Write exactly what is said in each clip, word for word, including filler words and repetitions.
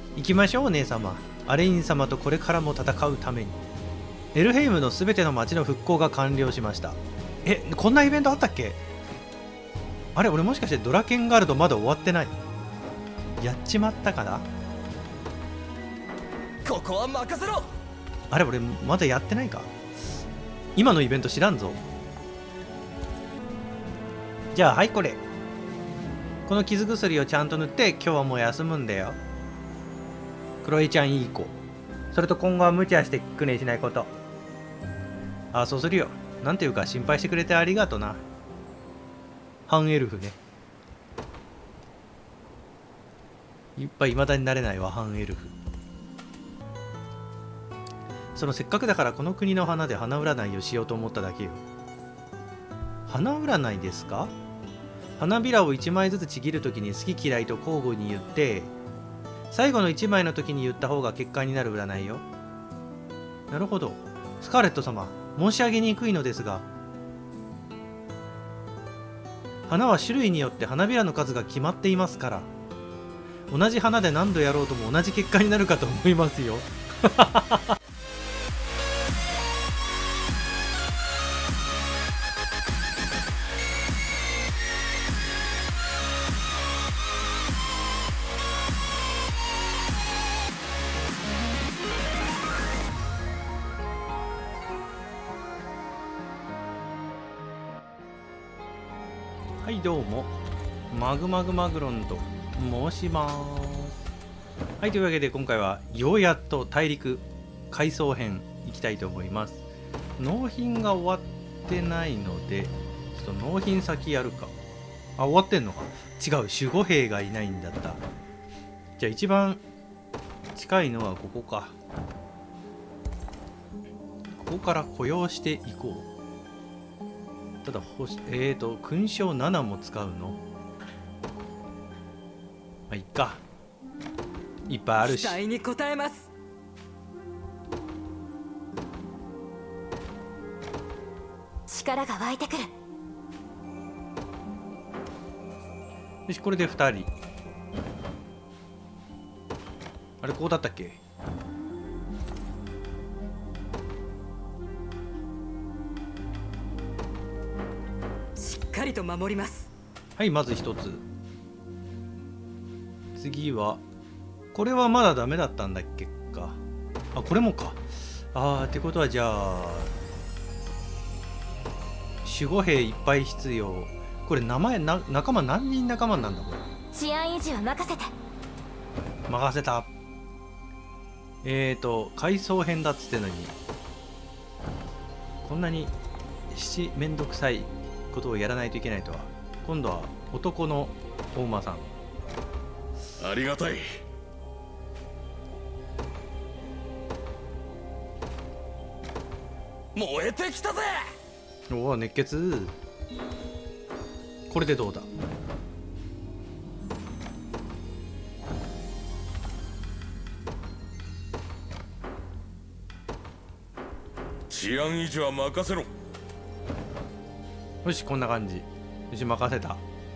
行きましょうお姉様。アレイン様とこれからも戦うために。エルヘイムのすべての町の復興が完了しました。え、こんなイベントあったっけ？あれ、俺もしかしてドラケンガルドまだ終わってない？やっちまったかな？ ここは任せろ。 あれ、俺まだやってないか？今のイベント知らんぞ。じゃあ、はいこれ。この傷薬をちゃんと塗って今日はもう休むんだよ。クロエちゃんいい子。それと今後は無茶してくねしないこと。ああ、そうするよ。なんていうか心配してくれてありがとな。半エルフね。いっぱい未だになれないわ、半エルフ。そのせっかくだからこの国の花で花占いをしようと思っただけよ。花占いですか？花びらをいちまいずつちぎるときに好き嫌いと交互に言って、最後のいちまいの時に言った方が結果になる占いよ。なるほど。スカーレット様、申し上げにくいのですが、花は種類によって花びらの数が決まっていますから、同じ花で何度やろうとも同じ結果になるかと思いますよ。はいどうも、マグマグマグロンと申します。はい、というわけで今回はようやっと大陸回想編いきたいと思います。納品が終わってないのでちょっと納品先やるか。あ、終わってんのか。違う、守護兵がいないんだった。じゃあ一番近いのはここか。ここから雇用していこう。ただ星、えーと勲章ななも使うの。まあいっか、いっぱいあるし。 期待に応えます。 力が湧いてくる。 よし、これでふたり。あれこうだったっけ？ しっかりと守ります。 はい、まず一つ。次はこれはまだダメだったんだっけか。あ、これもか。あー、ってことはじゃあ守護兵いっぱい必要。これ名前な、仲間何人仲間なんだこれ。 治安維持は任せて。 任せた。えーと回想編だっつってのにこんなに七めんどくさいことをやらないといけないとは。今度は男の大馬さん。 ありがたい。 燃えてきたぜ。 おお、熱血。これでどうだ。 治安維持は任せろ。 よし、こんな感じ。よし、任せた。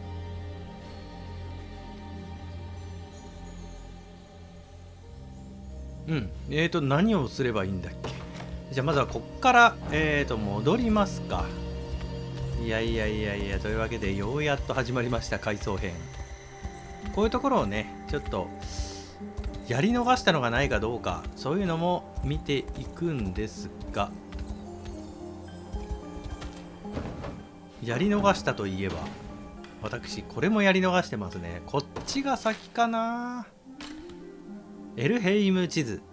うん。えーと、何をすればいいんだっけ。じゃあ、まずはこっから、えーと、戻りますか。いやいやいやいや、というわけで、ようやっと始まりました、回想編。こういうところをね、ちょっと、やり逃したのがないかどうか、そういうのも見ていくんですが、やり逃したといえば、私、これもやり逃してますね。こっちが先かな。エルヘイム地図。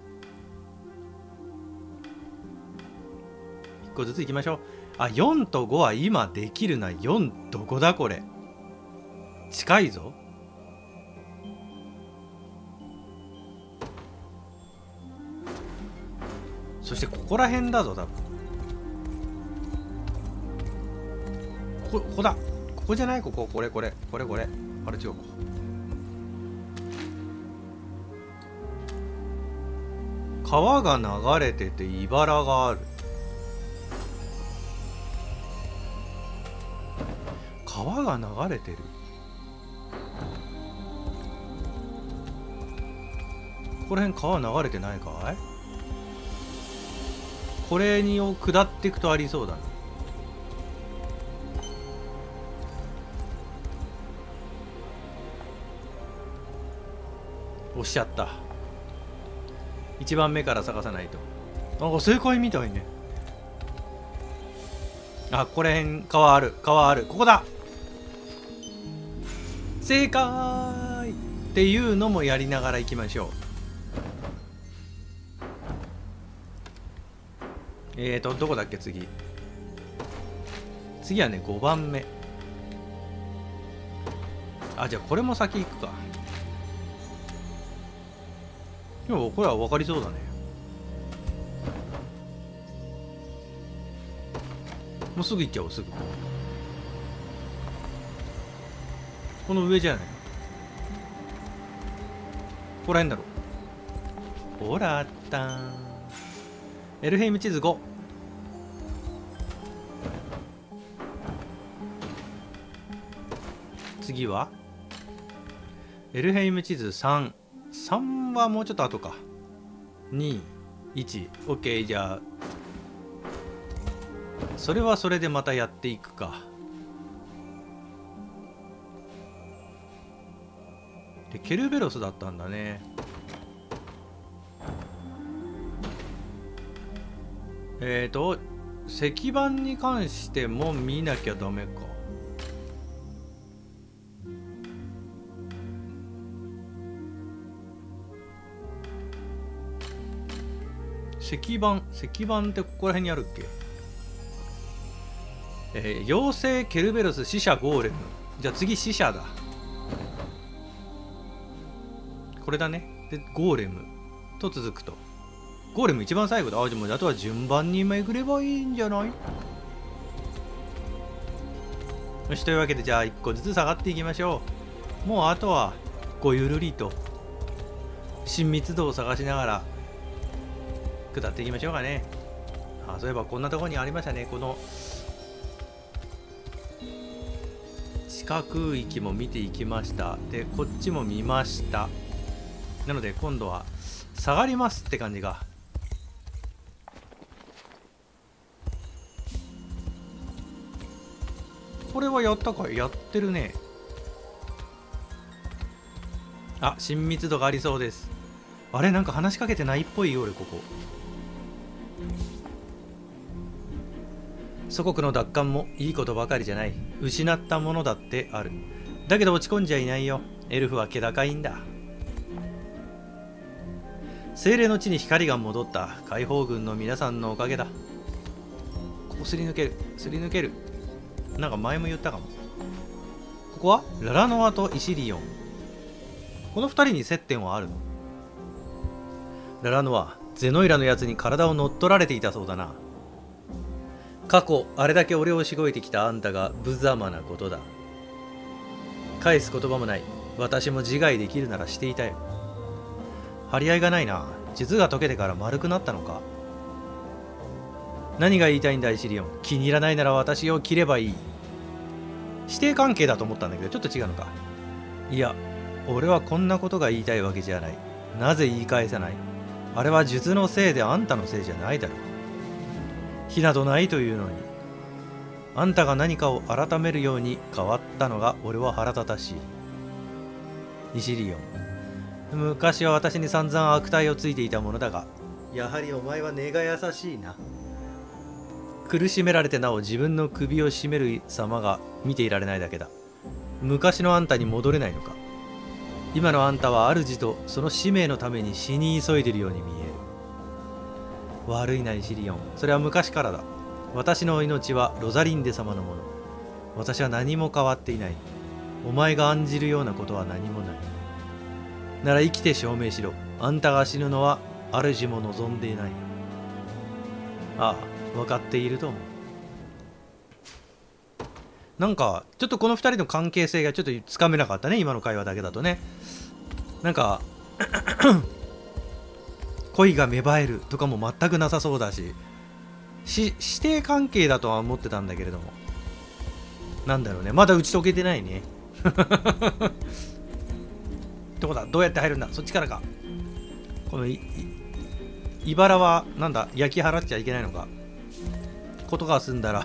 いっこずついきましょう。あ、よんとごは今できるな。よんどこだこれ。近いぞ。そしてここら辺だぞ、多分。ここ、ここだ。ここじゃない？ここ、これ、これ、これ、これ。あれ違うか。川が流れてて茨がある。川が流れてる。 こら辺川流れてないかい？これにを下っていくとありそうだな。押しちゃった。いちばんめから探さないと。なんか正解みたいね。あ、これ辺川ある、川ある。ここだ。正解っていうのもやりながら行きましょう。えーとどこだっけ次。次はねごばんめ。あ、じゃあこれも先行くか。でもこれは分かりそうだね。もうすぐ行っちゃおう。すぐこの上じゃない。ここら辺だろ。ほらあったー。エルヘイム地図ご。次はエルヘイム地図さん。さんはもうちょっと後か。に、いち。オッケー。じゃあそれはそれでまたやっていくか。でケルベロスだったんだね。えーと石板に関しても見なきゃダメか。石板石板ってここら辺にあるっけ。えー、妖精ケルベロス死者ゴーレム。じゃあ次死者だ。これだね。でゴーレムと続くと。ゴーレム一番最後だ。あ、でもあとは順番に巡ればいいんじゃない？よし、というわけでじゃあいっこずつ下がっていきましょう。もうあとはごゆるりと親密度を探しながら下っていきましょうかね。あ、そういえばこんなところにありましたね。この地下空域も見ていきました。でこっちも見ました。なので今度は下がりますって感じが。これはやったかい？やってるね。あ、親密度がありそうです。あれ、なんか話しかけてないっぽいよ俺ここ。祖国の奪還もいいことばかりじゃない。失ったものだってある。だけど落ち込んじゃいないよ。エルフは気高いんだ。精霊の地に光が戻った。解放軍の皆さんのおかげだ。ここすり抜ける。すり抜ける。なんか前も言ったかも。ここはララノアとイシリオン。この二人に接点はあるの？ララノア、ゼノイラのやつに体を乗っ取られていたそうだな。過去あれだけ俺をしごいてきたあんたが無様なことだ。返す言葉もない。私も自害できるならしていたよ。張り合いがないな。術が解けてから丸くなったのか？何が言いたいんだイシリオン。気に入らないなら私を切ればいい。師弟関係だと思ったんだけどちょっと違うのか。いや、俺はこんなことが言いたいわけじゃない。なぜ言い返さない？あれは術のせいであんたのせいじゃないだろう。火などないというのに。あんたが何かを改めるように変わったのが俺は腹立たしい。イシリオン、昔は私に散々悪態をついていたものだが、やはりお前は根が優しいな。苦しめられてなお自分の首を絞める様が見ていられないだけだ。昔のあんたに戻れないのか？今のあんたは主とその使命のために死に急いでいるように見える。悪いなイシリオン、それは昔からだ。私の命はロザリンデ様のもの。私は何も変わっていない。お前が案じるようなことは何もない。なら生きて証明しろ。あんたが死ぬのは主も望んでいない。ああ、分かっていると思う。なんかちょっとこのふたりの関係性がちょっとつかめなかったね、今の会話だけだとね。なんか恋が芽生えるとかも全くなさそうだし、し師弟関係だとは思ってたんだけれども、なんだろうね、まだ打ち解けてないね。どこだ、どうやって入るんだ、そっちからか。 このいい茨はなんだ、焼き払っちゃいけないのか。ことが済んだら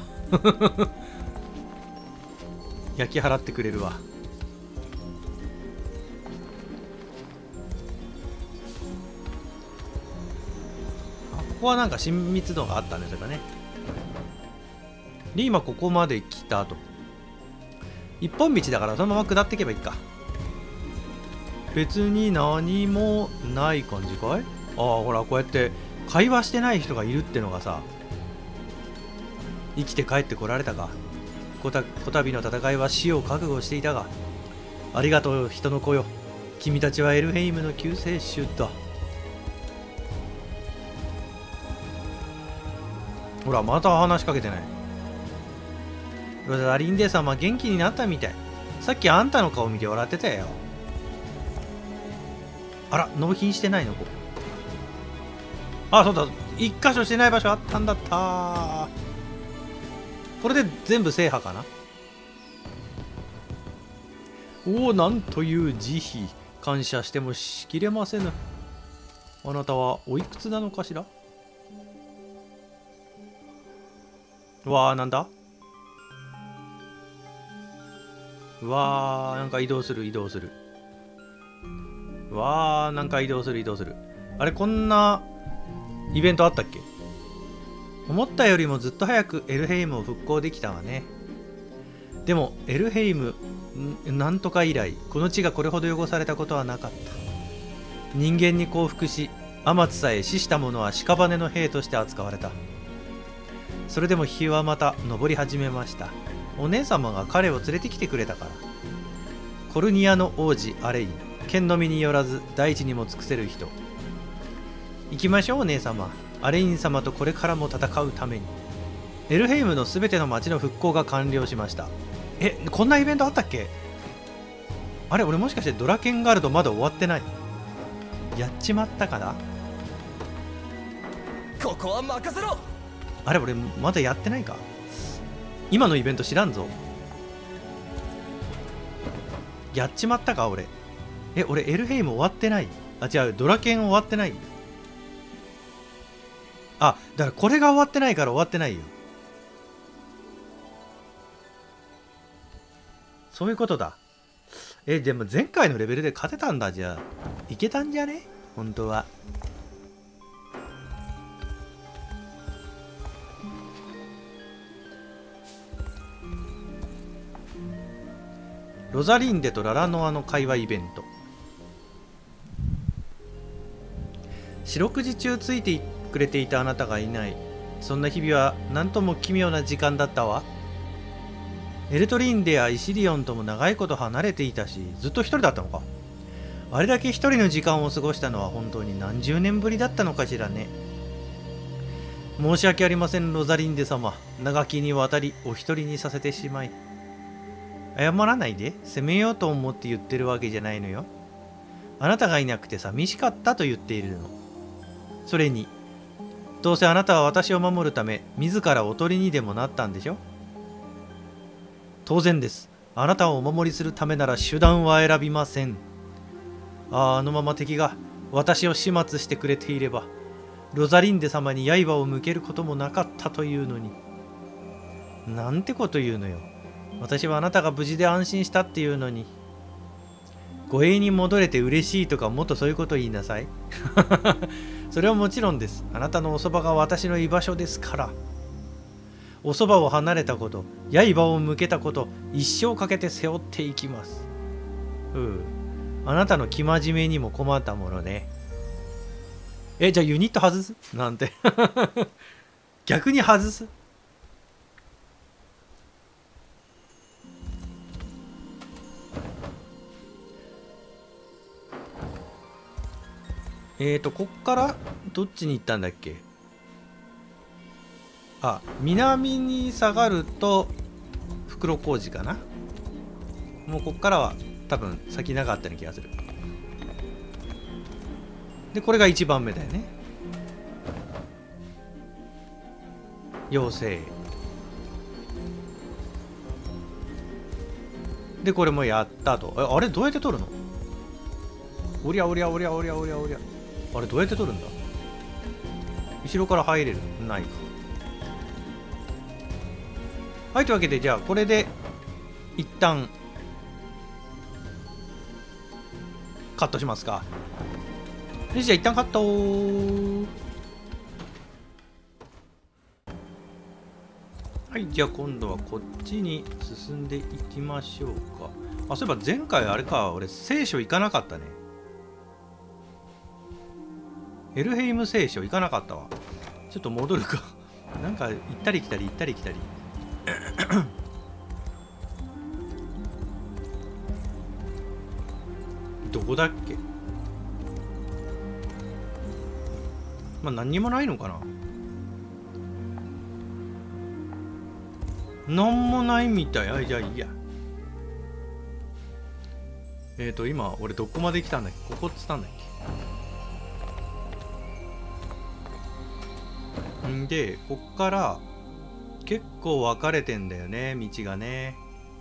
焼き払ってくれるわ。あ、ここはなんか親密度があったんですよね。で今ここまで来た後、一本道だからそのまま下っていけばいいか。別に何もない感じかい。ああ、ほら、こうやって会話してない人がいるってのがさ、生きて帰ってこられたか。こたこたびの戦いは死を覚悟していたが、ありがとう人の子よ。君たちはエルヘイムの救世主だ。ほら、また話しかけてない。ロザリンデ様元気になったみたい。さっきあんたの顔見て笑ってたよ。あら、納品してないのここ。あ、そうだ、一箇所してない場所あったんだった。これで全部制覇かな。おお、なんという慈悲。感謝してもしきれませぬ。あなたはおいくつなのかしら。わあ、なんだ。うわー、なんか移動する移動する。わー、なんか移動する移動する。あれ、こんなイベントあったっけ。思ったよりもずっと早くエルヘイムを復興できたわね。でもエルヘイムなんとか以来、この地がこれほど汚されたことはなかった。人間に降伏し、アマツさえ死した者は屍の兵として扱われた。それでも日はまた昇り始めました。お姉様が彼を連れてきてくれたから。コルニアの王子アレイン、剣のみによらず大地にも尽くせる人。行きましょうお姉様。アレイン様とこれからも戦うために。エルヘイムのすべての町の復興が完了しました。え、こんなイベントあったっけ。あれ、俺もしかしてドラケンガルドまだ終わってない。やっちまったかな。 ここは任せろ。 あれ、俺まだやってないか。今のイベント知らんぞ。やっちまったか俺。え、俺エルヘイム終わってない。あ、違う、ドラケン終わってない。あ、だからこれが終わってないから終わってないよ。そういうことだ。え、でも前回のレベルで勝てたんだ。じゃあいけたんじゃね本当は。ロザリンデとララノアの会話イベント。四六時中ついてくれていたあなたがいない。そんな日々は何とも奇妙な時間だったわ。エルトリンデやイシリオンとも長いこと離れていたし、ずっと一人だったのか。あれだけ一人の時間を過ごしたのは本当に何十年ぶりだったのかしらね。申し訳ありませんロザリンデ様。長きにわたりお一人にさせてしまい。謝らないで。責めようと思って言ってるわけじゃないのよ。あなたがいなくて寂しかったと言っているの。それに、どうせあなたは私を守るため自らおとりにでもなったんでしょ。当然です。あなたをお守りするためなら手段は選びません。ああ、あのまま敵が私を始末してくれていれば、ロザリンデ様に刃を向けることもなかったというのに。なんてこと言うのよ。私はあなたが無事で安心したっていうのに。護衛に戻れて嬉しいとか、もっとそういうこと言いなさい。それはもちろんです。あなたのおそばが私の居場所ですから。おそばを離れたこと、刃を向けたこと、一生かけて背負っていきます。うん。あなたの生真面目にも困ったものね。え、じゃあユニット外すなんて。逆に外す。えーと、こっからどっちに行ったんだっけ。あ、南に下がると袋小路かな。もうこっからは多分先長かったような気がする。で、これがいちばんめだよね。妖精で、これもやったと。え、あれどうやって取るの。おりゃおりゃおりゃおりゃおりゃおりゃ。 あれどうやって取るんだ。後ろから入れる？ないか。はいというわけで、じゃあこれで一旦カットしますか。よし、じゃあ一旦カットー。はい、じゃあ今度はこっちに進んでいきましょうか。あ、そういえば前回あれか、俺聖書行かなかったね。ヘルヘイム聖書行かなかったわ。ちょっと戻るか。なんか行ったり来たり行ったり来たり。どこだっけ。まあ何にもないのかな。なんもないみたい。あ、じゃあいいや。えっと今俺どこまで来たんだっけ。ここっつったんだっけ。んでこっから結構分かれてんだよね、道がね。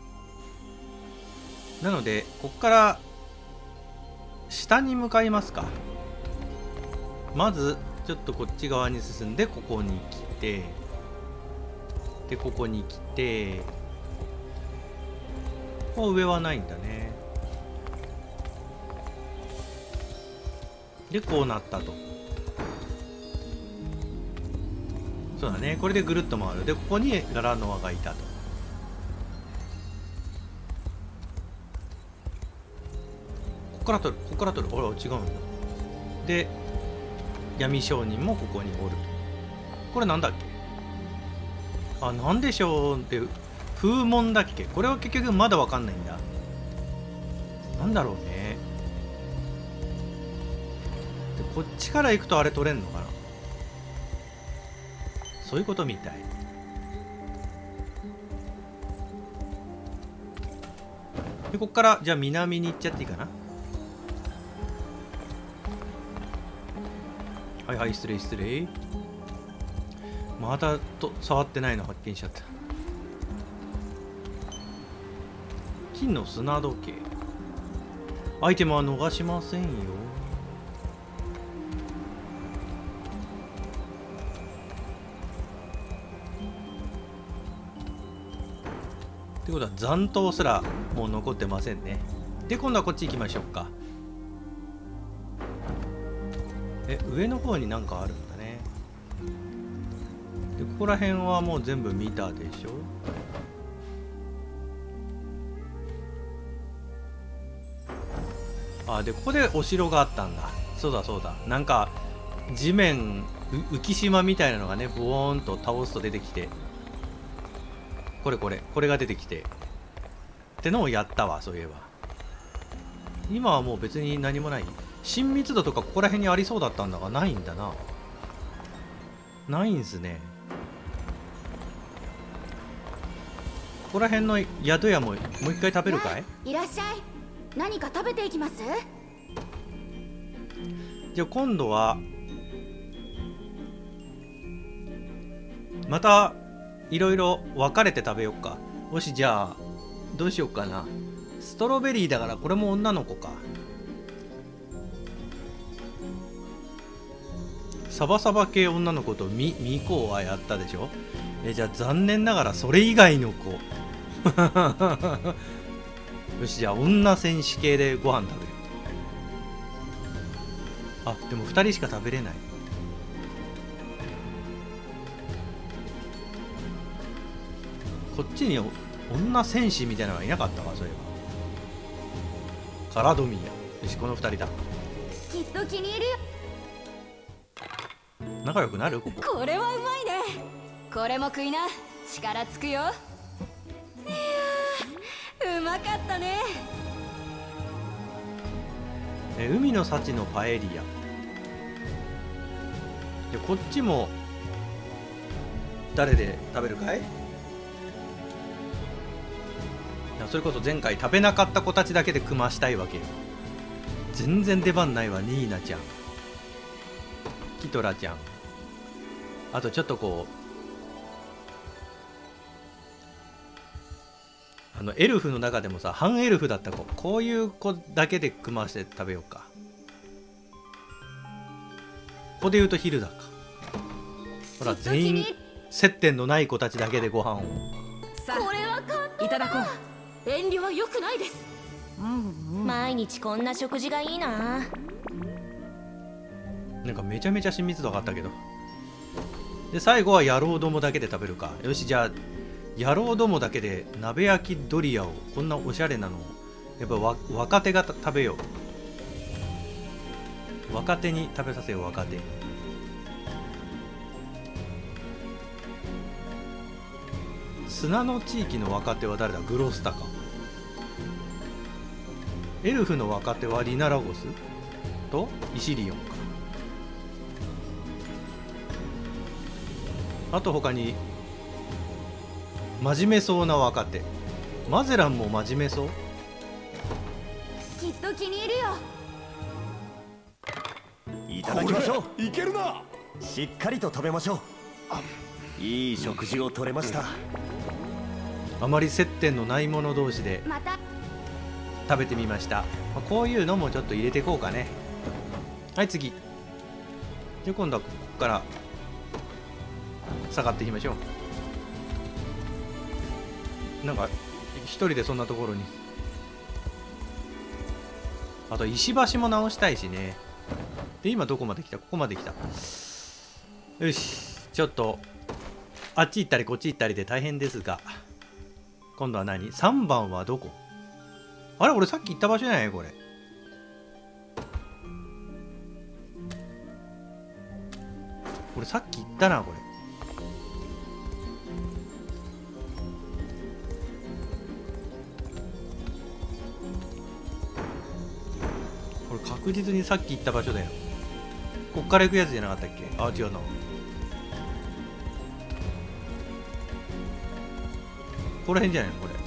なのでこっから下に向かいますか。まずちょっとこっち側に進んでここに来て、でここに来て、もう上はないんだね。でこうなったと。そうだね、これでぐるっと回る。でここにガラノアがいたと。ここから取る、ここから取る。あら違うんだ。で闇商人もここにおると。これなんだっけ。あ、なんでしょうって風紋だっけ。これは結局まだわかんないんだ。なんだろうね。でこっちから行くとあれ取れんのかな。そういうことみたい。でこっからじゃあ南に行っちゃっていいかな。はいはい、失礼失礼。まだと触ってないの発見しちゃった。金の砂時計。アイテムは逃しませんよ。ってことは残党すらもう残ってませんね。で今度はこっち行きましょうか。え、上の方になんかあるんだね。でここら辺はもう全部見たでしょ。あ、でここでお城があったんだ。そうだそうだ。なんか地面浮島みたいなのがね、ボーンと倒すと出てきて、これこれこれが出てきてってのをやったわ。そういえば今はもう別に何もない。親密度とかここら辺にありそうだったんだがないんだな。ないんすね。ここら辺の宿屋ももう一回食べるかい。 いらっしゃい。何か食べていきます？ じゃあ今度はまたいろいろ分かれて食べよっか。もしじゃあどうしよっかな。ストロベリーだからこれも女の子か。サバサバ系女の子とミミコはやったでしょ。えじゃあ残念ながらそれ以外の子よし、じゃあ女戦士系でご飯食べる。あ、でもふたりしか食べれない。こっちに女戦士みたいなのがいなかったか。そういえばカラドミア。よし、このふたりだ。 きっと気に入るよ。 仲良くなる。こここれはうまいね。これも食いな。力つくよ。いやー、うまかったね。 え海の幸のパエリアで、こっちも誰で食べるかい。いやそれこそ前回食べなかった子たちだけで組ましたいわけよ。全然出番ないわ。ニーナちゃん、キトラちゃん、あとちょっとこうあのエルフの中でもさ、半エルフだった子、こういう子だけで組まして食べようか。 こで言うと昼だか。ほら全員接点のない子たちだけでご飯を。 さこれは簡単あいただこう。 遠慮は良くないです。 毎日こんな食事がいいな。 なんかめちゃめちゃ親密度上がったけど。で最後は野郎どもだけで食べるか。よし、じゃあ野郎どもだけで鍋焼きドリアを、こんなおしゃれなのをやっぱわ若手が食べよう。若手に食べさせよう。若手。砂の地域の若手は誰だ。グロスタか。エルフの若手はリナラゴスとイシリオンか。あと他に真面目そうな若手。マゼランも真面目そう。 きっと気に入るよ。 いただきましょう。 いけるな。 しっかりと食べましょう。いい食事をとれました。 あまり接点のない者同士でまた食べてみました。まあこういうのもちょっと入れていこうかね。はい、次。で今度はここから下がっていきましょう。なんか一人でそんなところに。あと石橋も直したいしね。で今どこまで来た。ここまで来た。よし、ちょっとあっち行ったりこっち行ったりで大変ですが、今度は何 ?さん 番はどこ。あれ俺さっき行った場所じゃないこれ。俺さっき行ったなこれ。これ確実にさっき行った場所だよ。こっから行くやつじゃなかったっけ。あ、違うな。この辺じゃないのこれ。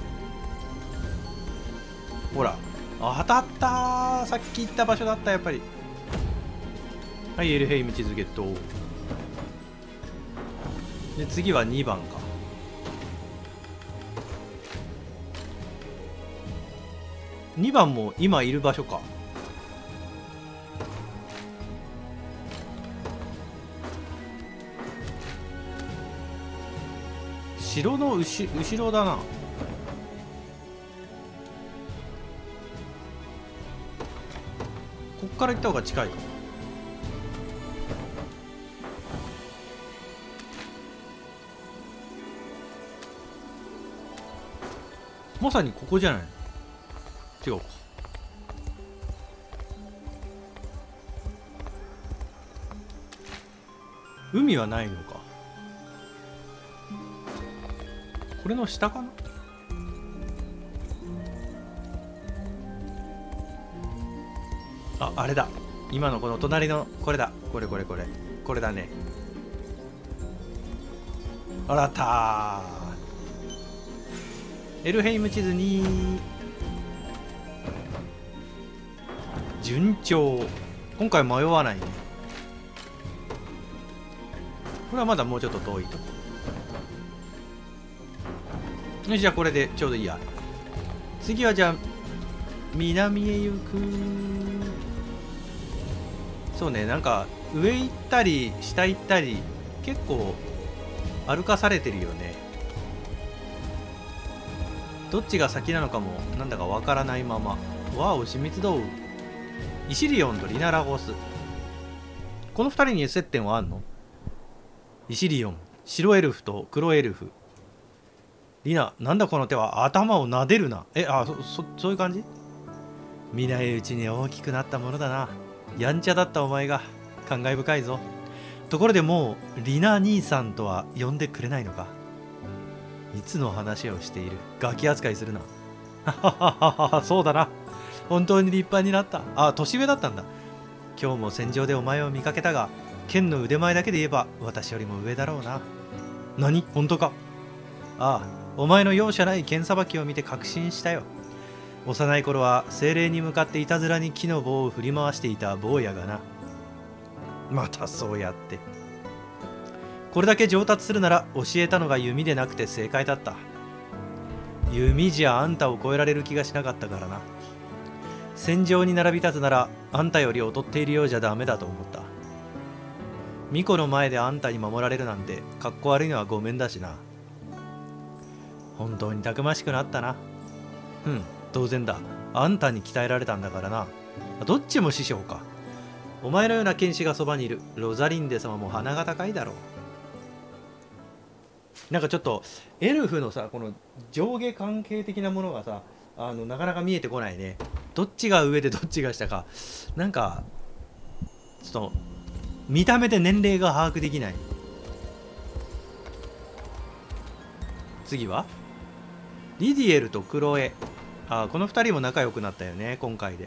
ほら、あ、当たったー。さっき行った場所だったやっぱり。はい、エルヘイム地図ゲット。で次はにばんか。にばんも今いる場所か。城の後後ろだな。こっから行った方が近いか。まさにここじゃない。違うか。海はないのか。これの下かな。あ、あれだ。今のこの隣のこれだ。これこれこれこれだね。あらたー。エルヘイム地図に順調。今回迷わないね。これはまだもうちょっと遠いと。よし、じゃあこれでちょうどいいや。次はじゃあ南へ行く。そうね、なんか上行ったり下行ったり結構歩かされてるよね。どっちが先なのかもなんだかわからないまま。わお、親密度。イシリオンとリナラゴス、このふたりに接点はあんの。イシリオン、白エルフと黒エルフ。リナ、なんだこの手は。頭を撫でるな。え、あ、そ、そ、そういう感じ。見ないうちに大きくなったものだな。やんちゃだったお前が感慨深いぞ。ところでもうリナ兄さんとは呼んでくれないのか。いつの話をしている。ガキ扱いするな。はははは、そうだな。本当に立派になった。あ、年上だったんだ。今日も戦場でお前を見かけたが、剣の腕前だけで言えば私よりも上だろうな。何？本当か？ああ、お前の容赦ない剣さばきを見て確信したよ。幼い頃は精霊に向かっていたずらに木の棒を振り回していた坊やがな。またそうやって。これだけ上達するなら教えたのが弓でなくて正解だった。弓じゃあんたを超えられる気がしなかったからな。戦場に並び立つならあんたより劣っているようじゃダメだと思った。 巫女の前であんたに守られるなんてかっこ悪いのはごめんだしな。本当にたくましくなったな。うん、当然だ。あんたに鍛えられたんだからな。どっちも師匠か。お前のような剣士がそばにいるロザリンデ様も鼻が高いだろう。なんかちょっとエルフのさ、この上下関係的なものがさ、あのなかなか見えてこないね。どっちが上でどっちが下か、なんかちょっと見た目で年齢が把握できない。次はリディエルとクロエ。あ、このふたりも仲良くなったよね、今回で。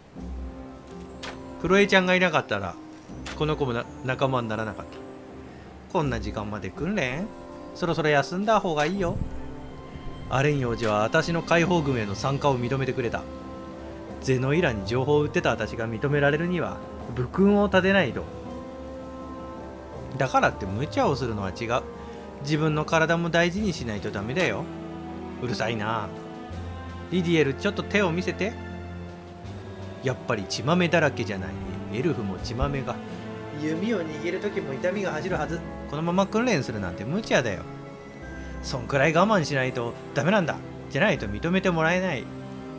クロエちゃんがいなかったらこの子もな仲間にならなかった。こんな時間まで訓練？そろそろ休んだ方がいいよ。アレン王子は私の解放軍への参加を認めてくれた。ゼノイラに情報を売ってた私が認められるには武勲を立てないと。だからって無茶をするのは違う。自分の体も大事にしないとダメだよ。うるさいな。リディエル、ちょっと手を見せて。やっぱり血まめだらけじゃない。エルフも血まめが。弓を握る時も痛みが走るはず。このまま訓練するなんて無茶だよ。そんくらい我慢しないとダメなんだ。じゃないと認めてもらえない。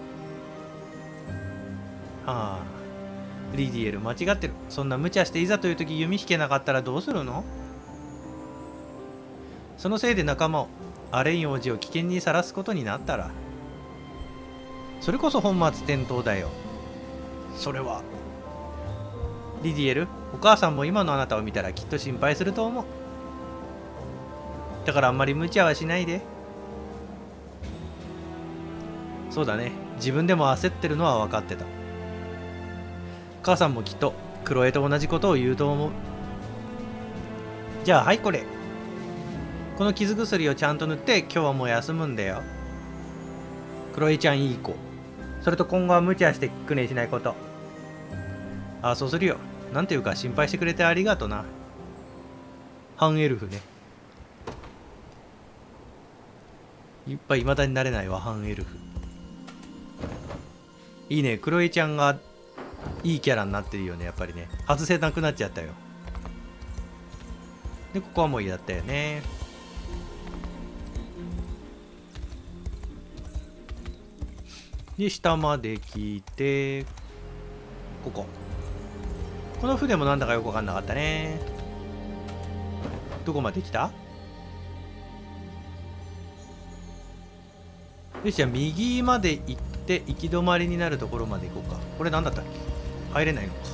ああ、リディエル間違ってる。そんな無茶していざという時弓引けなかったらどうするの？そのせいで仲間を、アレイン王子を危険にさらすことになったら、それこそ本末転倒だよ。それはリディエル、お母さんも今のあなたを見たらきっと心配すると思う。だからあんまり無茶はしないで。そうだね、自分でも焦ってるのは分かってた。母さんもきっとクロエと同じことを言うと思う。じゃあはい、これこの傷薬をちゃんと塗って今日はもう休むんだよ。クロエちゃんいい子。それと今後は無茶して訓練しないこと。ああ、そうするよ。なんていうか心配してくれてありがとな。半エルフね。いっぱい未だになれないわ、半エルフ。いいね、クロエちゃんがいいキャラになってるよね、やっぱりね。外せなくなっちゃったよ。で、ここはもういいだったよね。で、下まで来て、ここ。この船もなんだかよくわかんなかったね。どこまで来た？よし、じゃあ右まで行って行き止まりになるところまで行こうか。これ何だったっけ？入れないのか。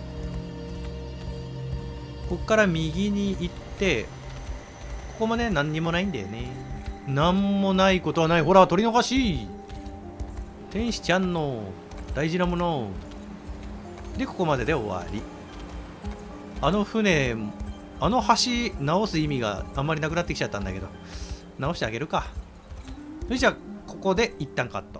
こっから右に行って、ここもね、何にもないんだよね。何もないことはない。ほら、取り逃し！天使ちゃんの大事なもの。で、ここまでで終わり。あの船、あの橋直す意味があんまりなくなってきちゃったんだけど、直してあげるか。よし、じゃあ、ここで一旦カット。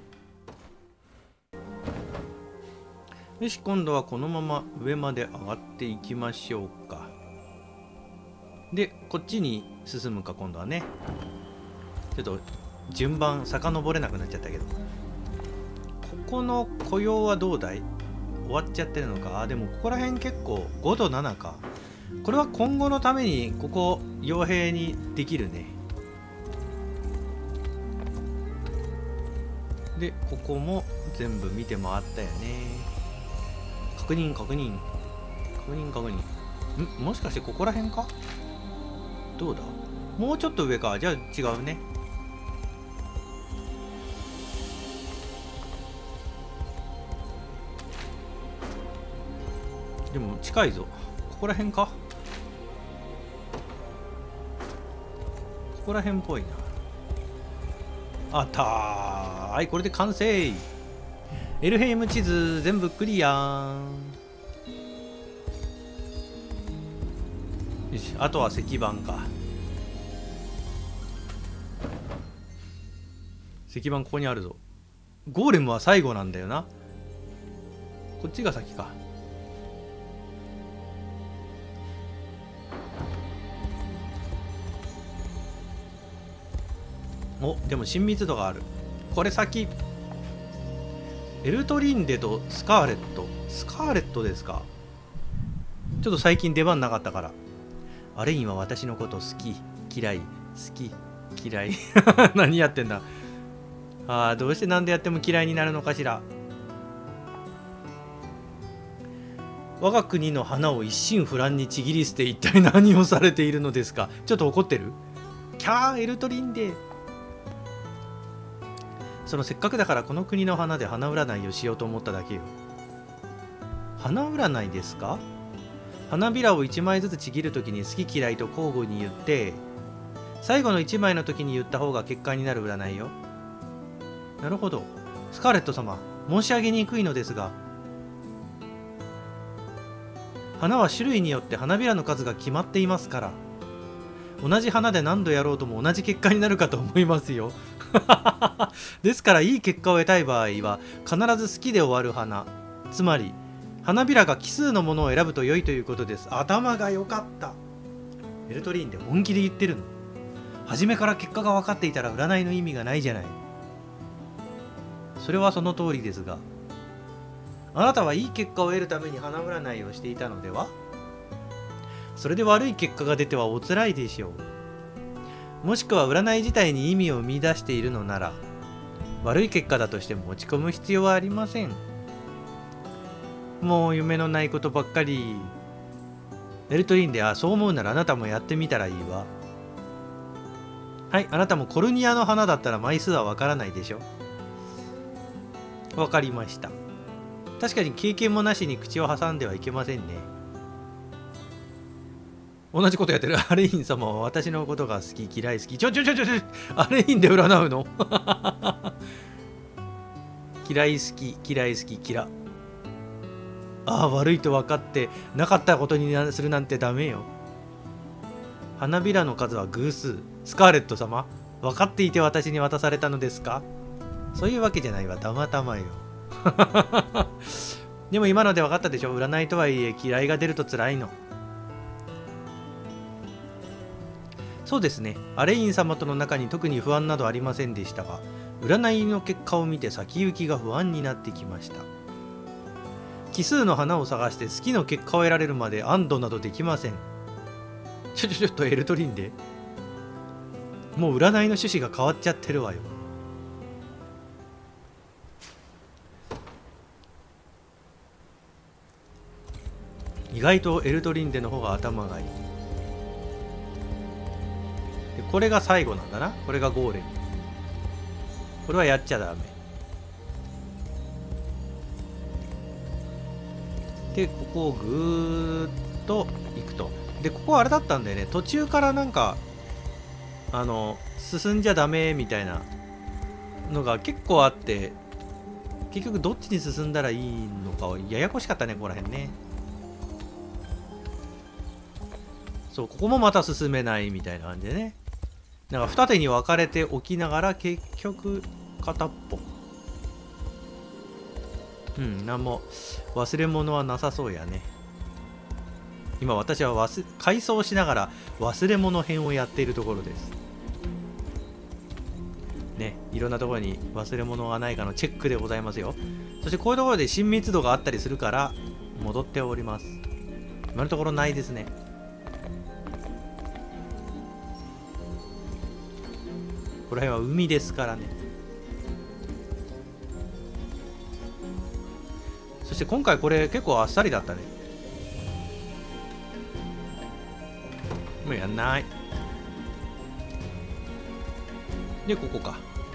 よし、今度はこのまま上まで上がっていきましょうか。で、こっちに進むか、今度はね。ちょっと順番遡れなくなっちゃったけど。ここの雇用はどうだい？終わっちゃってるのか。あ、でもここら辺結構ごどななか。これは今後のためにここ傭兵にできるね。で、ここも全部見て回ったよね。確認確認確認確認。ん、もしかしてここら辺か？どうだ？もうちょっと上か。じゃあ違うね。でも近いぞ。ここら辺か？ここら辺っぽいな。あったー。はい、これで完成。エルヘイム地図全部クリア。よし、あとは石板か。石板ここにあるぞ。ゴーレムは最後なんだよな。こっちが先か。お、でも親密度がある。これ先。エルトリンデとスカーレット。スカーレットですか。 ちょっと最近出番なかったから。アレインは私のこと好き嫌い好き嫌い何やってんだ。ああ、どうして何でやっても嫌いになるのかしら。我が国の花を一心不乱にちぎり捨て、一体何をされているのですか。ちょっと怒ってる。キャーエルトリンデ。そのせっかくだからこの国の花で花占いをしようと思っただけよ。花占いですか。花びらをいちまいずつちぎるときに好き嫌いと交互に言って、最後のいちまいの時に言った方が結果になる占いよ。なるほど。スカーレット様、申し上げにくいのですが、花は種類によって花びらの数が決まっていますから、同じ花で何度やろうとも同じ結果になるかと思いますよ。ですからいい結果を得たい場合は必ず好きで終わる花、つまり花びらが奇数のものを選ぶと良いということです。頭が良かった。エルトリーンで本気で言ってるの。初めから結果が分かっていたら占いの意味がないじゃない。それはその通りですが、あなたはいい結果を得るために花占いをしていたのでは。それで悪い結果が出てはおつらいでしょう。もしくは占い自体に意味を見出しているのなら、悪い結果だとしても落ち込む必要はありません。もう夢のないことばっかり。エルトリンで、あ、そう思うならあなたもやってみたらいいわ。はい、あなたもコルニアの花だったら枚数はわからないでしょ。わかりました。確かに経験もなしに口を挟んではいけませんね。同じことやってる。アレイン様は私のことが好き嫌い好き。ちょちょちょちょちょ、アレインで占うの。嫌い好き嫌い好き嫌。ああ、悪いと分かってなかったことにするなんてダメよ。花びらの数は偶数。スカーレット様、分かっていて私に渡されたのですか。そういうわけじゃないわ、たまたまよ。でも今ので分かったでしょ。占いとはいえ嫌いが出ると辛いの。そうですね。アレイン様との中に特に不安などありませんでしたが、占いの結果を見て先行きが不安になってきました。奇数の花を探して好きの結果を得られるまで安堵などできません。ちょちょちょっとエルトリンで、もう占いの趣旨が変わっちゃってるわよ。意外とエルトリンデの方が頭がいい。でこれが最後なんだな。これがゴーレム。これはやっちゃダメで、ここをぐーっと行くと。でここはあれだったんだよね。途中からなんかあの進んじゃダメみたいなのが結構あって、結局どっちに進んだらいいのかややこしかったね、ここら辺ね。そう、ここもまた進めないみたいな感じでね。なんか二手に分かれておきながら結局片っぽ。うん、なんも忘れ物はなさそうやね。今私は忘改装しながら忘れ物編をやっているところです。ね、いろんなところに忘れ物がないかのチェックでございますよ。そしてこういうところで親密度があったりするから戻っております。今のところないですね。この辺は海ですからね。そして今回これ結構あっさりだったね。もうやんない。でここか。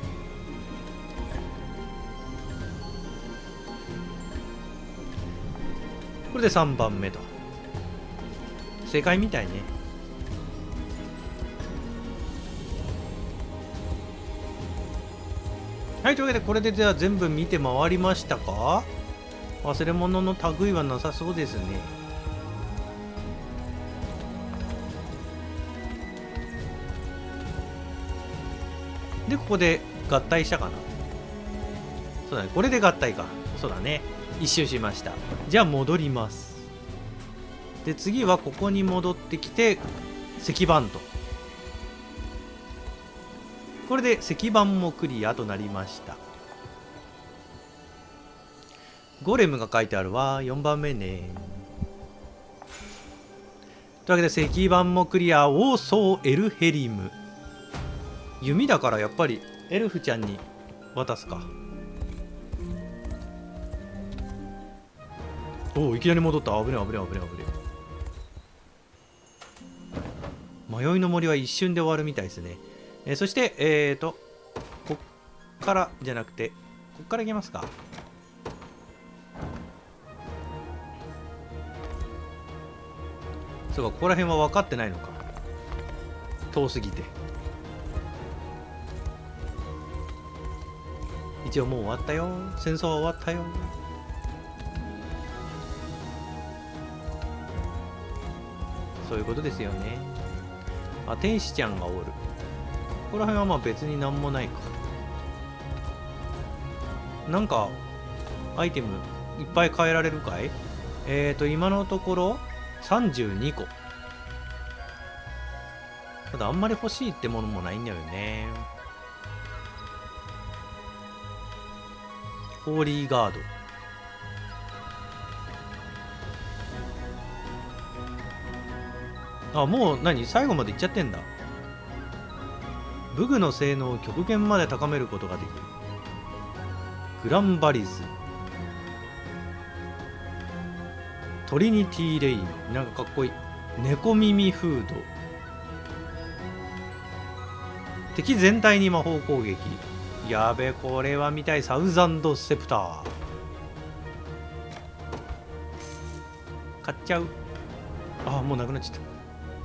これでさんばんめと。正解みたいね。はい、というわけでこれでじゃあ全部見て回りましたか。忘れ物の類はなさそうですね。でここで合体したかな。そうだね、これで合体か。そうだね、一周しました。じゃあ戻ります。で次はここに戻ってきて石板と。これで石板もクリアとなりました。ゴレムが書いてあるわ。よんばんめね。 というわけで石板もクリア。オーソーエルヘリム。弓だからやっぱりエルフちゃんに渡すか。おお、いきなり戻った。危ねえ危ねえ危ねえ危ねえ。迷いの森は一瞬で終わるみたいですね。えー、そしてえーとこっからじゃなくてこっから行けますか。そうか、ここら辺は分かってないのか。遠すぎて。一応もう終わったよ。戦争は終わったよ。そういうことですよね。あ、天使ちゃんがおる。ここら辺はまあ別になんもないか。なんかアイテムいっぱい変えられるかい？えーと今のところさんじゅうにこ。ただあんまり欲しいってものもないんだよね。ホーリーガード。あ、もう何？最後までいっちゃってんだ。武具の性能を極限まで高めることができる。グランバリス。トリニティレイン。なんかかっこいい。猫耳フード。敵全体に魔法攻撃。やべ、これは見たい。サウザンドセプター。買っちゃう。ああ、もうなくなっちゃった。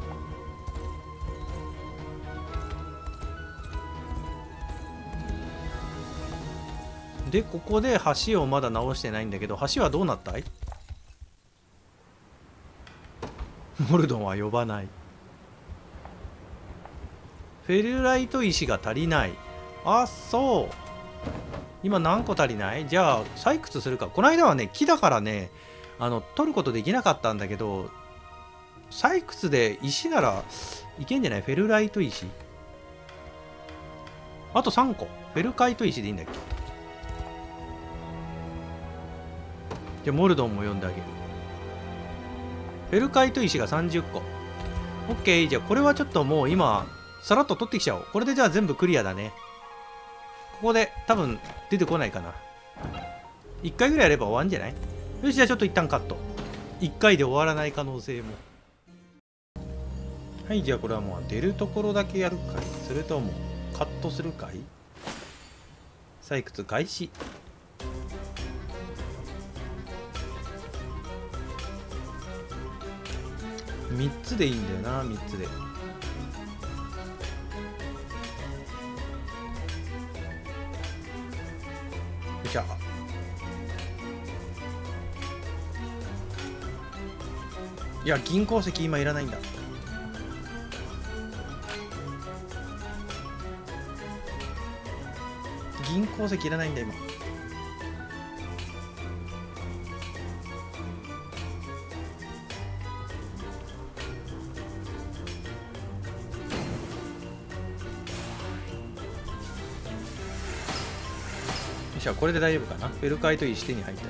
で、ここで橋をまだ直してないんだけど、橋はどうなったい？モルドンは呼ばない。フェルライト石が足りない。あ、そう。今何個足りない？じゃあ採掘するか。この間はね、木だからね、あの取ることできなかったんだけど、採掘で石ならいけんじゃない？フェルライト石。あとさんこ。フェルカイト石でいいんだっけ？じゃあモルドンも呼んであげる。フェルカイト石がさんじゅっこ。オッケー。じゃあこれはちょっともう今さらっと取ってきちゃおう。これでじゃあ全部クリアだね。ここで多分出てこないかな。いっかいぐらいやれば終わんじゃない？よし、じゃあちょっと一旦カット。いっかいで終わらない可能性も。はい、じゃあこれはもう出るところだけやるかい？それともカットするかい？採掘開始。みっつでいいんだよな。みっつで。よいしょ。いや、銀鉱石今いらないんだ。銀鉱石いらないんだ今。よっしゃ、これで大丈夫かな。フェルカイト石手に入ったし。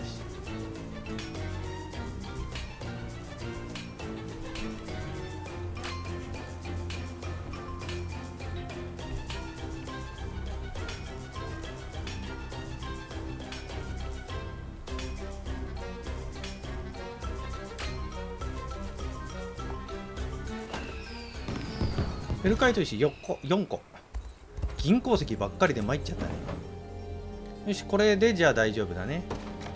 フェルカイト石よんこ、よんこ。銀鉱石ばっかりで参っちゃったね。よし、これでじゃあ大丈夫だね。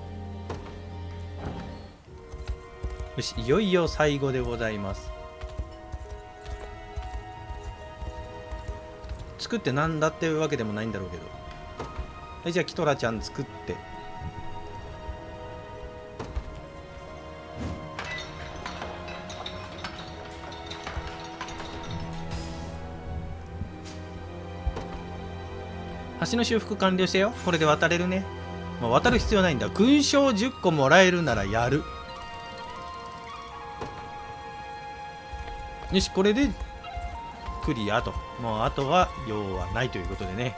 よし、いよいよ最後でございます。作ってなんだっていうわけでもないんだろうけど。はい、じゃあキトラちゃん作って。橋の修復完了してよ。これで渡れるね。まあ、渡る必要ないんだ。勲章じゅっこもらえるならやる。よし、これでクリアと。もうあとは用はないということでね。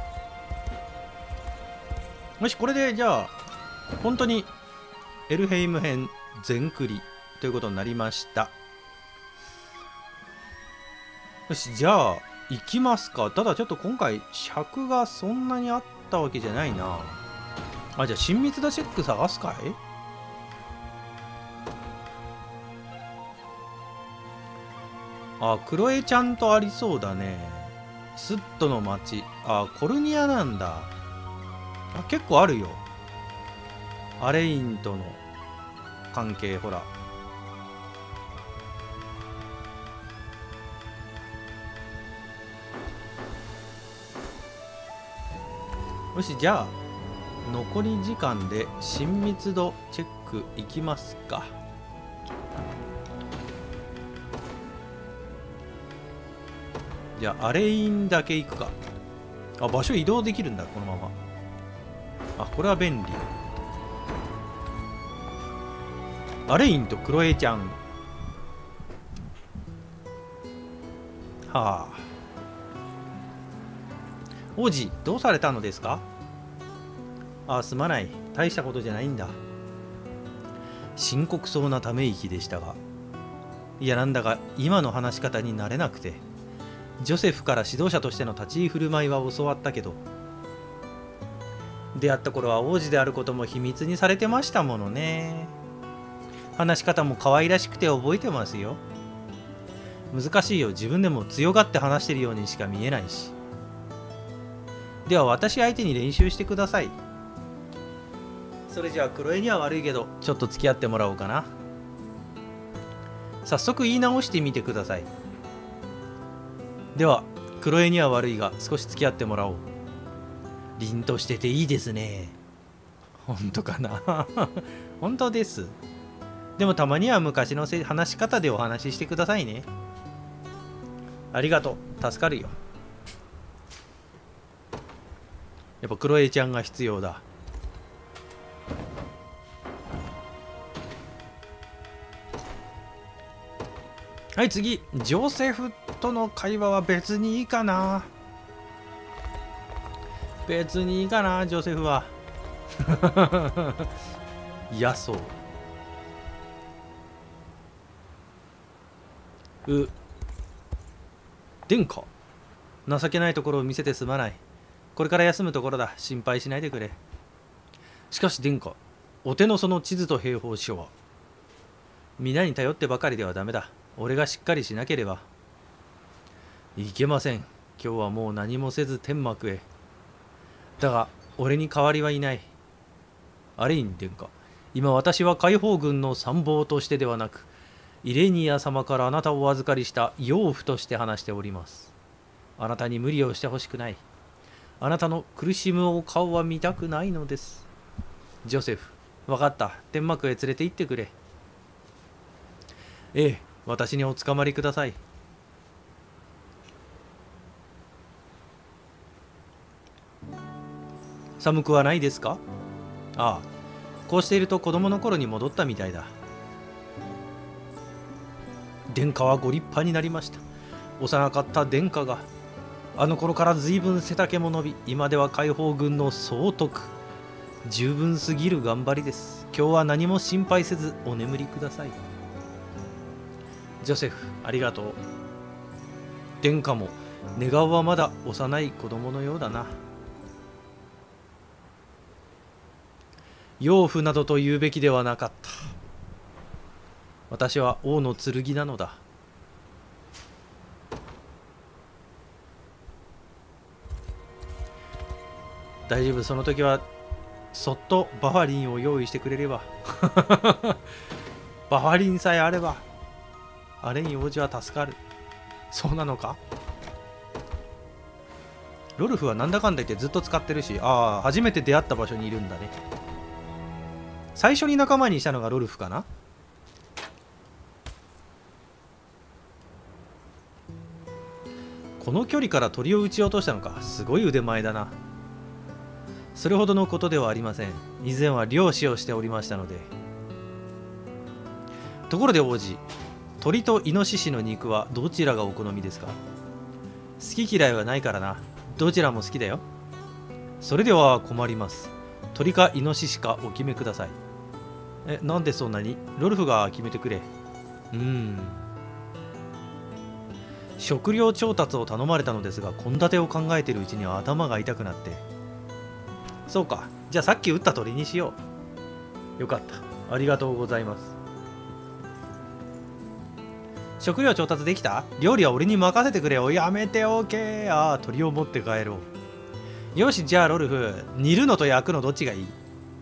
よし、これでじゃあ本当にエルヘイム編全クリということになりました。 よし、じゃあ行きますか。ただちょっと今回尺がそんなにあったわけじゃないな。あ、じゃあ親密度チェック探すかい。あ、クロエちゃんとありそうだね。スットの町。あ、コルニアなんだ。あ、結構あるよ。アレインとの関係、ほら。よし、じゃあ残り時間で親密度チェックいきますか。じゃあアレインだけ行くか。あ、場所移動できるんだ、このまま。あ、これは便利。アレインとクロエちゃん。はあ。王子、どうされたのですか。あ、すまない。大したことじゃないんだ。深刻そうなため息でしたが。いや、なんだか今の話し方になれなくて。ジョセフから指導者としての立ち居振る舞いは教わったけど、出会った頃は王子であることも秘密にされてましたものね。話し方も可愛らしくて覚えてますよ。難しいよ。自分でも強がって話してるようにしか見えないし。では私相手に練習してください。それじゃあクロエには悪いけどちょっと付き合ってもらおうかな。早速言い直してみてください。ではクロエには悪いが少し付き合ってもらおう。凛としてていいですね。本当かな。本当です。でもたまには昔のせ話し方でお話ししてくださいね。ありがとう。助かるよ。やっぱクロエちゃんが必要だ。はい、次。ジョセフとの会話は別にいいかな。別にいいかな、ジョセフは。嫌そう。う。殿下。情けないところを見せてすまない。これから休むところだ。心配しないでくれ。しかし殿下、お手のその地図と兵法書は。皆に頼ってばかりではダメだ。俺がしっかりしなければ。いけません。今日はもう何もせず天幕へ。だが、俺に代わりはいない。アレイン殿下、今私は解放軍の参謀としてではなく、イレニア様からあなたをお預かりした養父として話しております。あなたに無理をしてほしくない。あなたの苦しむお顔は見たくないのです。ジョセフ、分かった。天幕へ連れて行ってくれ。ええ、私におつかまりください。寒くはないですか。ああ、こうしていると子供の頃に戻ったみたいだ。殿下はご立派になりました。幼かった殿下があの頃から随分背丈も伸び、今では解放軍の総督。十分すぎる頑張りです。今日は何も心配せずお眠りください。ジョセフ、ありがとう。殿下も寝顔はまだ幼い子供のようだな。養父などと言うべきではなかった。私は王の剣なのだ。大丈夫、その時はそっとバファリンを用意してくれれば。バファリンさえあればアレイン王子は助かる。そうなのか。ロルフはなんだかんだ言ってずっと使ってるし、ああ、初めて出会った場所にいるんだね。最初に仲間にしたのがロルフかな。この距離から鳥を撃ち落としたのか。すごい腕前だな。それほどのことではありません。以前は漁師をしておりましたので。ところで王子、鳥とイノシシの肉はどちらがお好みですか。好き嫌いはないからな。どちらも好きだよ。それでは困ります。鳥かイノシシかお決めください。え、なんでそんなに。ロルフが決めてくれ。うーん。 食料調達を頼まれたのですが、献立を考えているうちには頭が痛くなって。そうか、じゃあさっき撃った鳥にしよう。よかった、ありがとうございます。食料調達できた？料理は俺に任せてくれよ。やめておけ。ああ、鳥を持って帰ろう。よし、じゃあロルフ、煮るのと焼くのどっちがいい？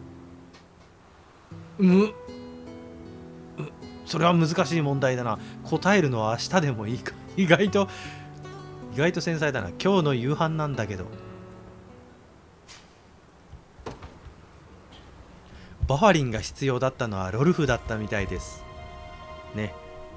むそれは難しい問題だな。答えるのは明日でもいいか。意外と意外と繊細だな。今日の夕飯なんだけど。バファリンが必要だったのはロルフだったみたいですね。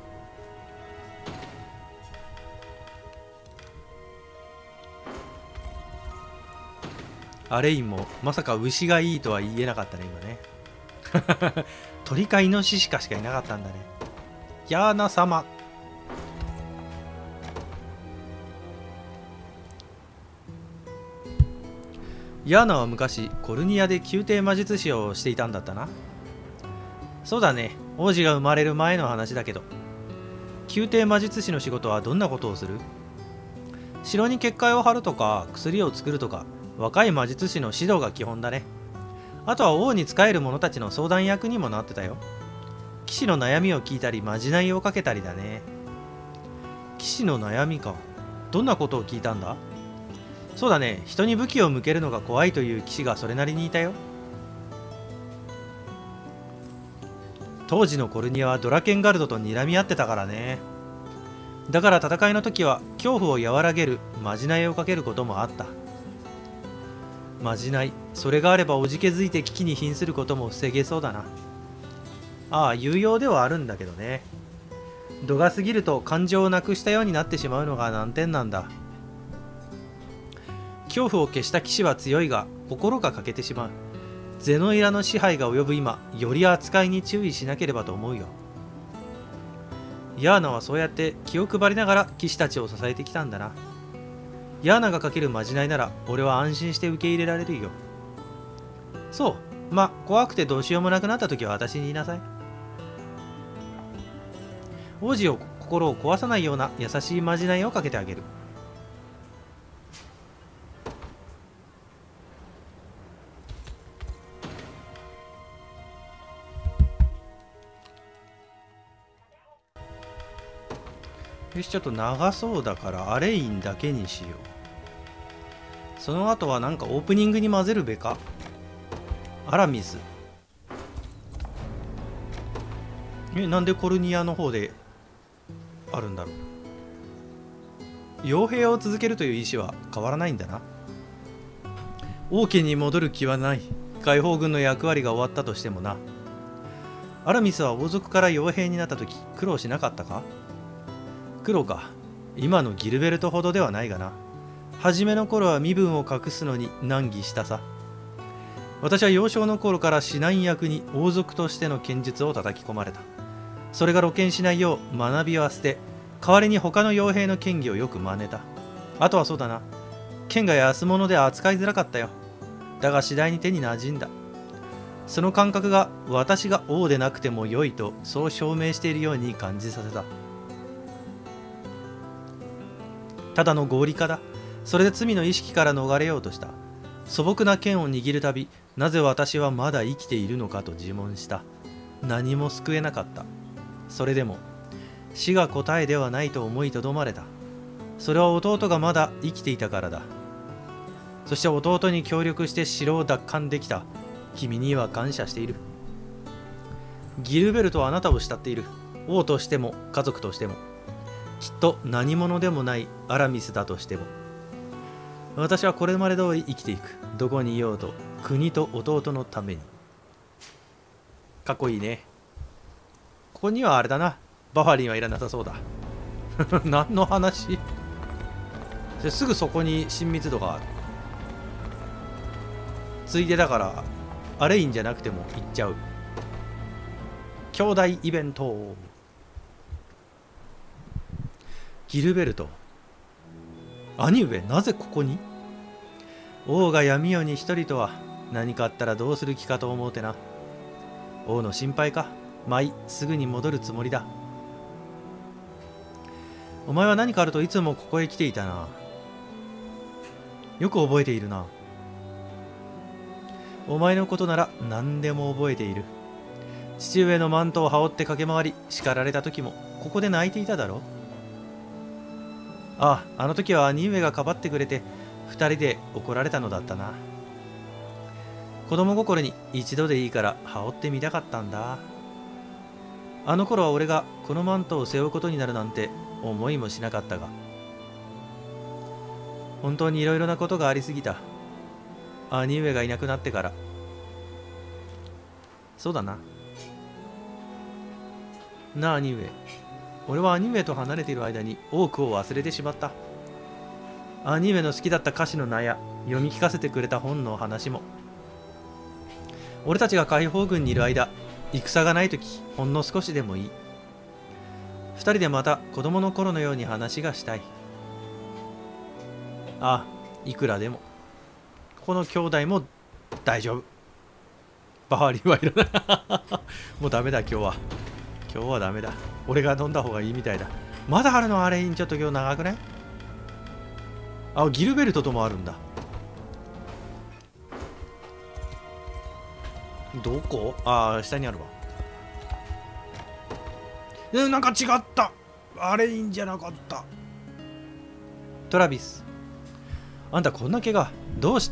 アレインもまさか牛がいいとは言えなかったね今ね。鳥かイノシシかしかいなかったんだね。ヤーナ様。ヤーナは昔コルニアで宮廷魔術師をしていたんだったな。そうだね、王子が生まれる前の話だけど。宮廷魔術師の仕事はどんなことをする？城に結界を張るとか薬を作るとか、若い魔術師の指導が基本だね。あとは王に仕える者たちの相談役にもなってたよ。騎士の悩みを聞いたりまじないをかけたりだね。騎士の悩みか。どんなことを聞いたんだ？そうだね、人に武器を向けるのが怖いという騎士がそれなりにいたよ。当時のコルニアはドラケンガルドと睨み合ってたからね。だから戦いの時は恐怖を和らげるまじないをかけることもあった。まじない、それがあればおじけづいて危機に瀕することも防げそうだな。ああ、有用ではあるんだけどね。度が過ぎると感情をなくしたようになってしまうのが難点なんだ。恐怖を消した騎士は強いが心が欠けてしまう。ゼノイラの支配が及ぶ今、より扱いに注意しなければと思うよ。ヤーナはそうやって気を配りながら騎士たちを支えてきたんだな。ヤーナがかけるまじないなら俺は安心して受け入れられるよ。そう、ま、怖くてどうしようもなくなった時は私に言いなさい。王子を心を壊さないような優しいまじないをかけてあげる。よし、ちょっと長そうだからアレインだけにしよう。その後はなんかオープニングに混ぜるべか。アラミス。え、なんでコルニアの方であるんだろう。傭兵を続けるという意思は変わらないんだな。王家に戻る気はない。解放軍の役割が終わったとしてもな。アラミスは王族から傭兵になった時苦労しなかったか？苦労か。今のギルベルトほどではないがな。初めの頃は身分を隠すのに難儀したさ。私は幼少の頃から指南役に王族としての剣術を叩き込まれた。それが露見しないよう学びは捨て、代わりに他の傭兵の剣技をよく真似た。あとはそうだな、剣が安物で扱いづらかったよ。だが次第に手に馴染んだ。その感覚が私が王でなくても良いとそう証明しているように感じさせた。ただの合理化だ。それで罪の意識から逃れようとした。素朴な剣を握るたび、なぜ私はまだ生きているのかと自問した。何も救えなかった。それでも死が答えではないと思いとどまれた。それは弟がまだ生きていたからだ。そして弟に協力して城を奪還できた。君には感謝している。ギルベルトはあなたを慕っている。王としても家族としても。きっと何者でもないアラミスだとしても。私はこれまで通り生きていく。どこにいようと国と弟のために。かっこいいね。ここにはあれだな、バファリンはいらなさそうだ。何の話？すぐそこに親密度がある。ついでだからアレインじゃなくても行っちゃう。兄弟イベント。ギルベルト。兄上、なぜここに？王が闇夜に一人とは何かあったらどうする気かと思うてな。王の心配か。まい、すぐに戻るつもりだ。 お前は何かあるといつもここへ来ていたな。よく覚えているな。お前のことなら何でも覚えている。父上のマントを羽織って駆け回り叱られた時もここで泣いていただろう。ああ、あの時は兄上がかばってくれて二人で怒られたのだったな。子供心に一度でいいから羽織ってみたかったんだ。あの頃は俺がこのマントを背負うことになるなんて思いもしなかったが、本当にいろいろなことがありすぎた。兄上がいなくなってから。そうだな。なあ兄上、俺は兄上と離れている間に多くを忘れてしまった。兄上の好きだった歌詞の名や読み聞かせてくれた本の話も。俺たちが解放軍にいる間、戦がないときほんの少しでもいい。二人でまた子供の頃のように話がしたい。ああ、いくらでも。この兄弟も大丈夫。バーリーはいらない。もうダメだ今日は。今日はダメだ。俺が飲んだ方がいいみたいだ。まだあるのあれちょっと今日長くない？あ、ギルベルトともあるんだ。どこ？ああ、下にあるわ。え、なんか違った。あれいいんじゃなかった。トラビス、あんたこんな怪我どうして？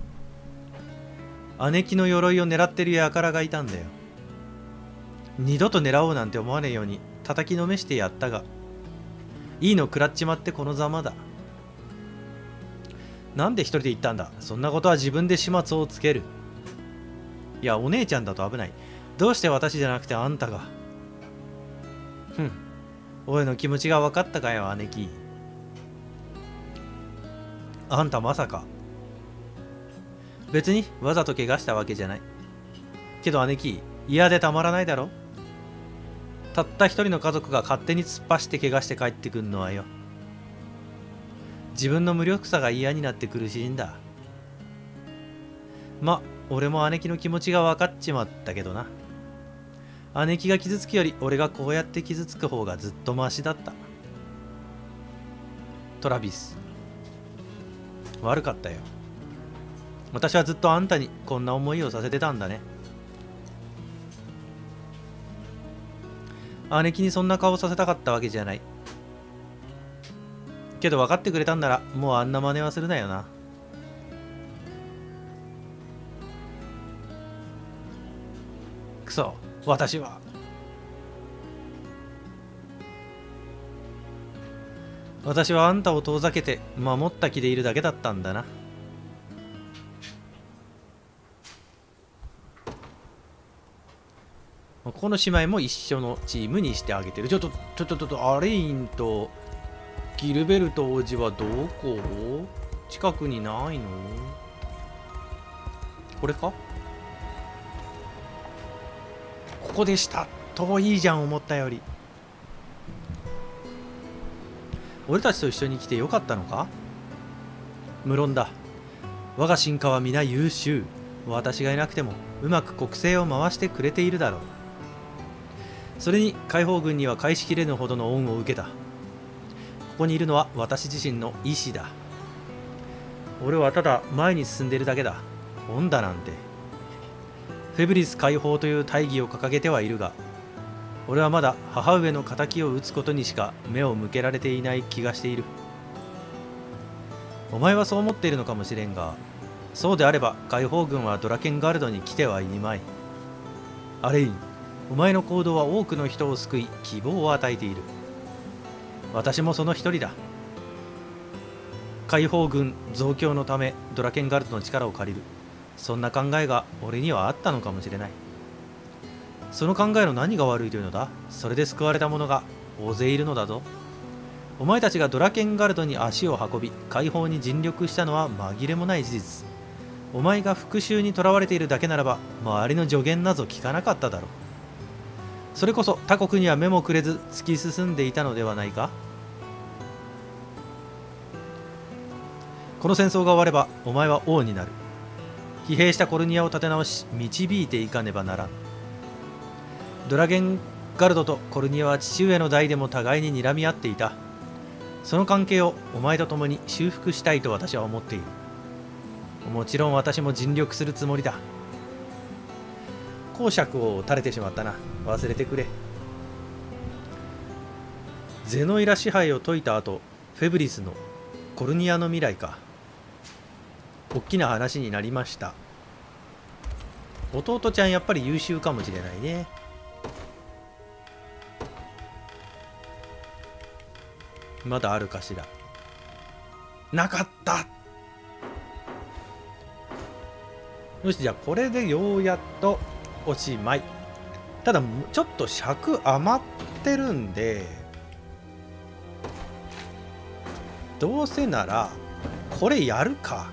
姉貴の鎧を狙ってる輩がいたんだよ。二度と狙おうなんて思わねえように叩きのめしてやったが、いいの食らっちまってこのざまだ。なんで一人で行ったんだ。そんなことは自分で始末をつける。いや、お姉ちゃんだと危ない。どうして私じゃなくてあんたが。ふん、俺の気持ちが分かったかよ姉貴。あんたまさか。別にわざと怪我したわけじゃない。けど姉貴、嫌でたまらないだろ。たった一人の家族が勝手に突っ走って怪我して帰ってくんのはよ。自分の無力さが嫌になって苦しいんだ。ま、俺も姉貴の気持ちが分かっちまったけどな。姉貴が傷つくより俺がこうやって傷つく方がずっとマシだった。トラビス、悪かったよ。私はずっとあんたにこんな思いをさせてたんだね。姉貴にそんな顔させたかったわけじゃない。けど分かってくれたんならもうあんな真似はするなよな。くそ、私は私はあんたを遠ざけて守った気でいるだけだったんだな。この姉妹も一緒のチームにしてあげてる。ちょっとちょっとちょっとアレインとギルベルト王子はどこ？近くにないの？これか？ここでした。遠いじゃん思ったより。俺たちと一緒に来てよかったのか？無論だ。我が臣下は皆優秀。私がいなくてもうまく国政を回してくれているだろう。それに解放軍には返しきれぬほどの恩を受けた。ここにいるのは私自身の意志だ。俺はただ前に進んでいるだけだ。恩だなんて。フェブリス解放という大義を掲げてはいるが、俺はまだ母上の敵を討つことにしか目を向けられていない気がしている。お前はそう思っているのかもしれんが、そうであれば解放軍はドラケンガルドに来てはいにまい。アレイン、お前の行動は多くの人を救い希望を与えている。私もその一人だ。解放軍増強のためドラケンガルドの力を借りる。そんな考えが俺にはあったのかもしれない。その考えの何が悪いというのだ。それで救われた者が大勢いるのだぞ。お前たちがドラケンガルドに足を運び解放に尽力したのは紛れもない事実。お前が復讐にとらわれているだけならば周りの助言など聞かなかっただろう。それこそ他国には目もくれず突き進んでいたのではないか。この戦争が終わればお前は王になる。疲弊したコルニアを立て直し導いていかねばならん。ドラゲンガルドとコルニアは父上の代でも互いに睨み合っていた。 その関係をお前と共に修復したいと私は思っている。もちろん私も尽力するつもりだ。公爵を垂れてしまったな。忘れてくれ。ゼノイラ支配を解いた後、フェブリスのコルニアの未来か。大きな話になりました。弟ちゃんやっぱり優秀かもしれないね。まだあるかしら。なかった。よし、じゃあこれでようやっとおしまい。ただちょっと尺余ってるんで、どうせならこれやるか。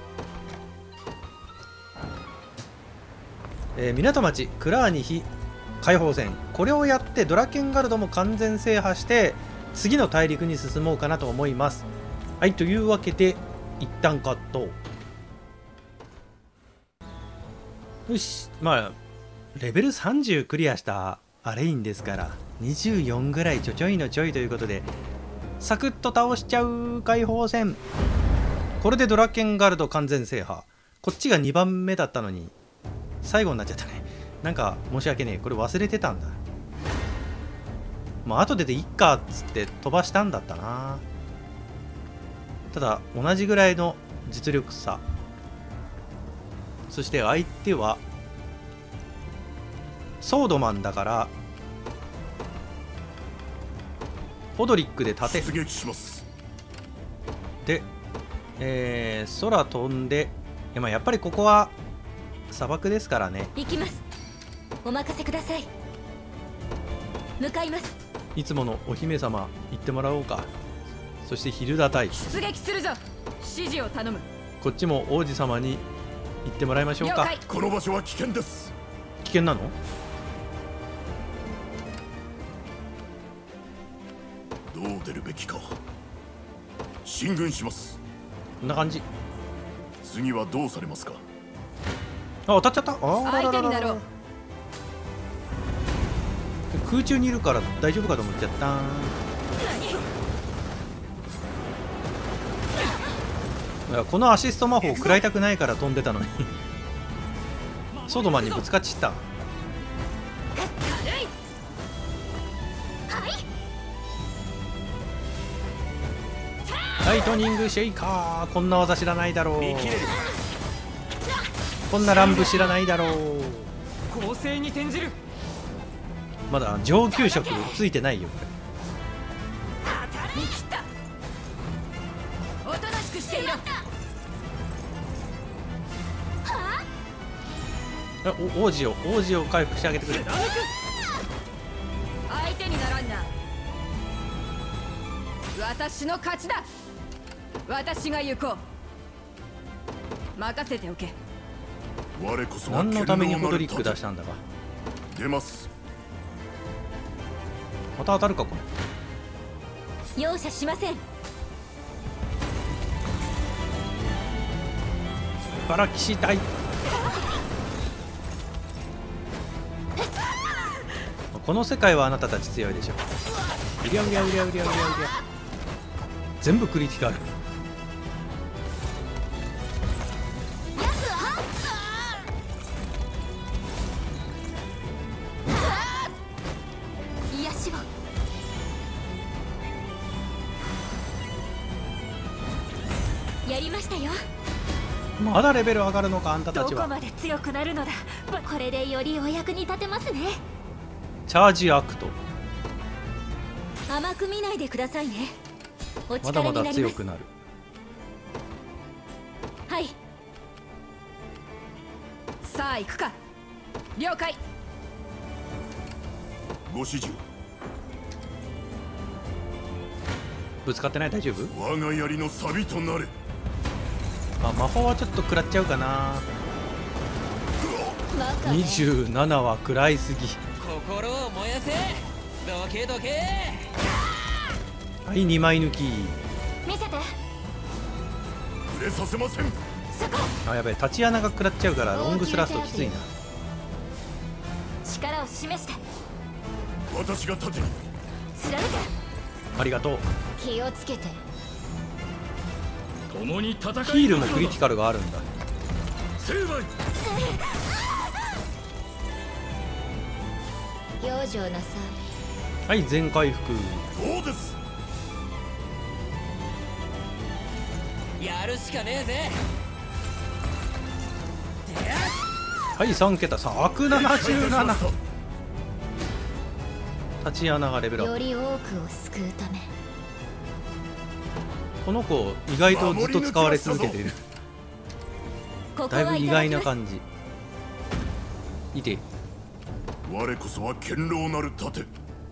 えー、港町クラーニヒ解放戦、これをやってドラケンガルドも完全制覇して次の大陸に進もうかなと思います。はい、というわけで一旦カット。よし、まあレベルさんじゅうクリアしたアレインですからにじゅうよんぐらいちょちょいのちょいということで、サクッと倒しちゃう解放戦。これでドラケンガルド完全制覇。こっちがにばんめだったのに最後になっちゃったね。なんか申し訳ねえ、これ忘れてたんだ。まあ後ででいっかっつって飛ばしたんだったな。ただ同じぐらいの実力差。そして相手はソードマンだからホドリックで盾出撃しますで、えー、空飛んで、いや、まあやっぱりここは砂漠ですからね。 行きます。お任せください。向かいます。 いつものお姫様行ってもらおうか。そしてヒルダ隊、 出撃するぞ。指示を頼む。 こっちも王子様に行ってもらいましょうか。 この場所は危険です。 危険なの？ どう出るべきか。進軍します。 こんな感じ。 次はどうされますか。 あ、当たっちゃった。あー、 相手になろう。 空中にいるから大丈夫かと思っちゃった。いや、このアシスト魔法食らいたくないから飛んでたのにソードマンにぶつかっちった。ライトニングシェイカー、こんな技知らないだろう。こんな乱舞知らないだろう。 攻勢に転じる。 まだ上級色ついてないよこれ。 見切った。おとなしくしていろ。 あ、お王子を王子を回復してあげてくれ。 相手にならんな。私の勝ちだ。私が行こう。任せておけ。 我こそは何のためにホドリック出したんだか。 出ます。 また当たるかこれ。 容赦しません。 バラ騎士隊。この世界はあなたたち強いでしょ。うりゃうりゃうりゃうりゃうりゃうりゃ。全部クリティカル。 癒しを。やりましたよ。 まだレベル上がるのかあんたたどちは。 こまで強くなるのだ。これでよりお役に立てますね。 チャージアクト。 甘く見ないでくださいね。おまだまだ力になります。 強くなる。 はい。 さあ行くか。了解。 ご指示を。 ぶつかってない？大丈夫？ 我が槍の錆となれ。 あ、魔法はちょっと食らっちゃうかな。にじゅうななは食らいすぎ。 心を燃やせ。どけどけ。 はい、にまい抜き。 見せて。 触れさせません。 あ、やべえ、立ち穴が食らっちゃうからロングスラストきついな。 力を示して。 私が盾に。 貫け。 ありがとう。 気をつけて。 共に戦い。 ヒールもクリティカルがあるんだ。 成敗。 養生なさはい、全回復。 そうです。 やるしかねえぜ。 はい、さん桁、ひゃくななじゅうなな。立ち穴がレベい。 ルアップ。 より多くを救うため。 この子意外とずっと使われ続けている。 ここだいぶ意はいただきます。 外な感じ。いて。 我こそは堅牢なる盾。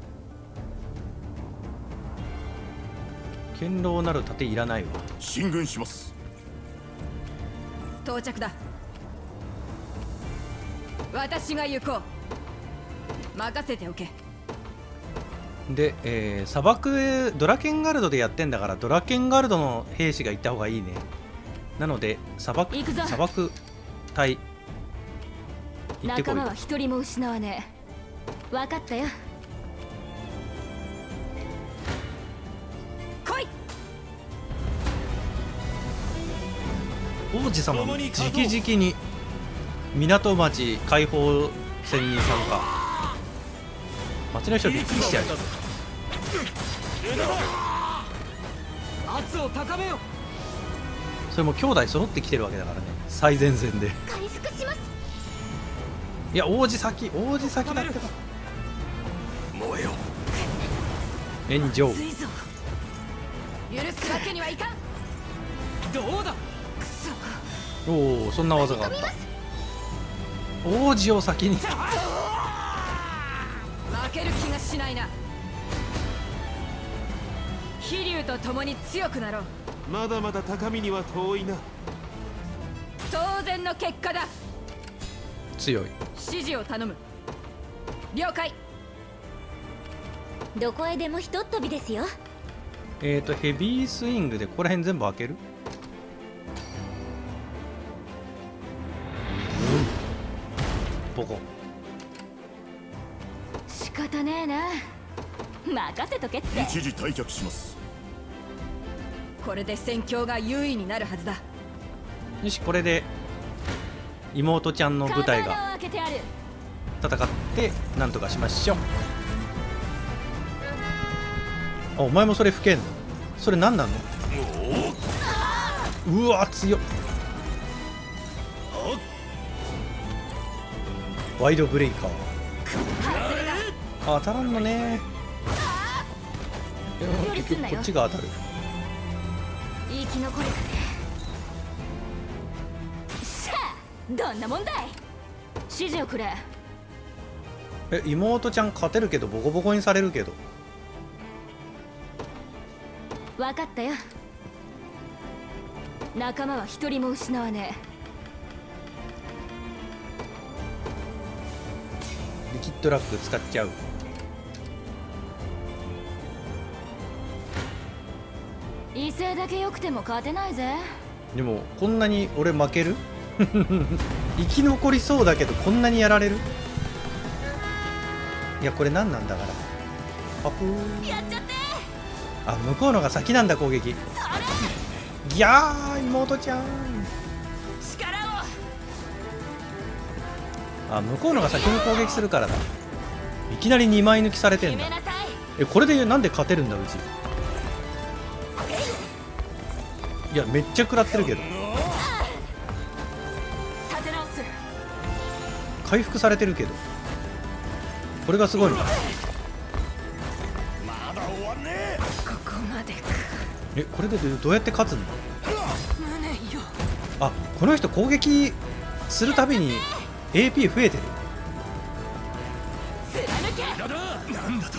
堅牢なる盾いらないわ。 進軍します。 到着だ。私が行こう。任せておけ。 で、えー、砂漠ドラケンガルドでやってんだから、ドラケンガルドの兵士が行った方がいいね。なので砂漠行くぞ砂漠隊行ってこい。 仲間は一人も失わねえ。分かったよ。 来い。 王子様も直々に港町解放戦に参加。町の人びっくりしちゃう。 圧を高めよ。 それも兄弟揃ってきてるわけだからね、最前線で。 回復します。 いや、王子先王子先だってば。 燃えよ。 炎上。 許すわけにはいかん。 どうだ。 おお、そんな技があった。王子を先に。 負ける気がしないな。飛竜と共に強くなろう。 まだまだ高みには遠いな。 当然の結果だ。 強い。 指示を頼む。了解。 どこへでもひとっ飛びですよ。 えーとヘビースイングでここら辺全部開ける。ボコ。 仕方ねえな。任せとけって。 一時退却します。 これで戦況が優位になるはずだ。 よし、これで妹ちゃんの部隊体をが開けてある。 戦ってなんとかしましょう。あ、お前もそれ吹けんの？それ何なの？うわ強っ。ワイドブレイカー。あ、当たらんのね。結局こっちが当たる。 生き残るかね。しゃあ、どんなもんだい。指示をくれ。 え、妹ちゃん勝てるけどボコボコにされるけど。 分かったよ。仲間は一人も失わねリキッドラック使っちゃう。 え。威勢だけ良くても勝てないぜ。 でもこんなに俺負ける？生き残りそうだけどこんなにやられる？いや、これ何なんだから。パプー。 やっちゃって。 あ、向こうのが先なんだ攻撃。ギャー妹ちゃん。 力を。 あ、向こうのが先に攻撃するからだ。いきなりにまい抜きされてんだ。 決めなさい。 え、これでなんで勝てるんだうち。いや、めっちゃ食らってるけど。 立て直す。 回復されてるけど。これがすごいのか。 まだ終わんねえ。 ここまでか。 え、これでどうやって勝つんだ。 無念よ。 あ、この人攻撃するたびに エーピー 増えてる。 貫け。 なんだと。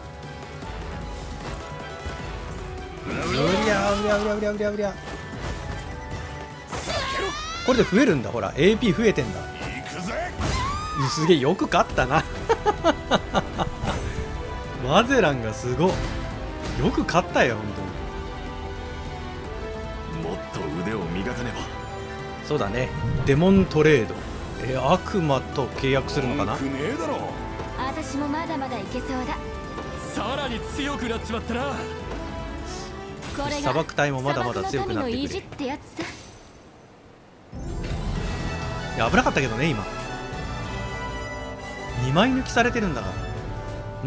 うりゃうりゃうりゃうりゃうりゃうりゃ。これで増えるんだ。ほら エーピー 増えてんだ。 行くぜ。 すげえよく勝ったな。マゼランがすごい。よく勝ったよ本もっと腕を磨かねば。 当に。そうだね。デモントレード。えー、悪魔と契約するのかな。 文句ねえだろ。 私もまだまだいけそうだ。 さらに強くなっちまったな。 これが砂漠隊もまだまだ強くなってくれ。 砂漠の民の意地ってやつさ。 いや危なかったけどね今。にまい抜きされてるんだから。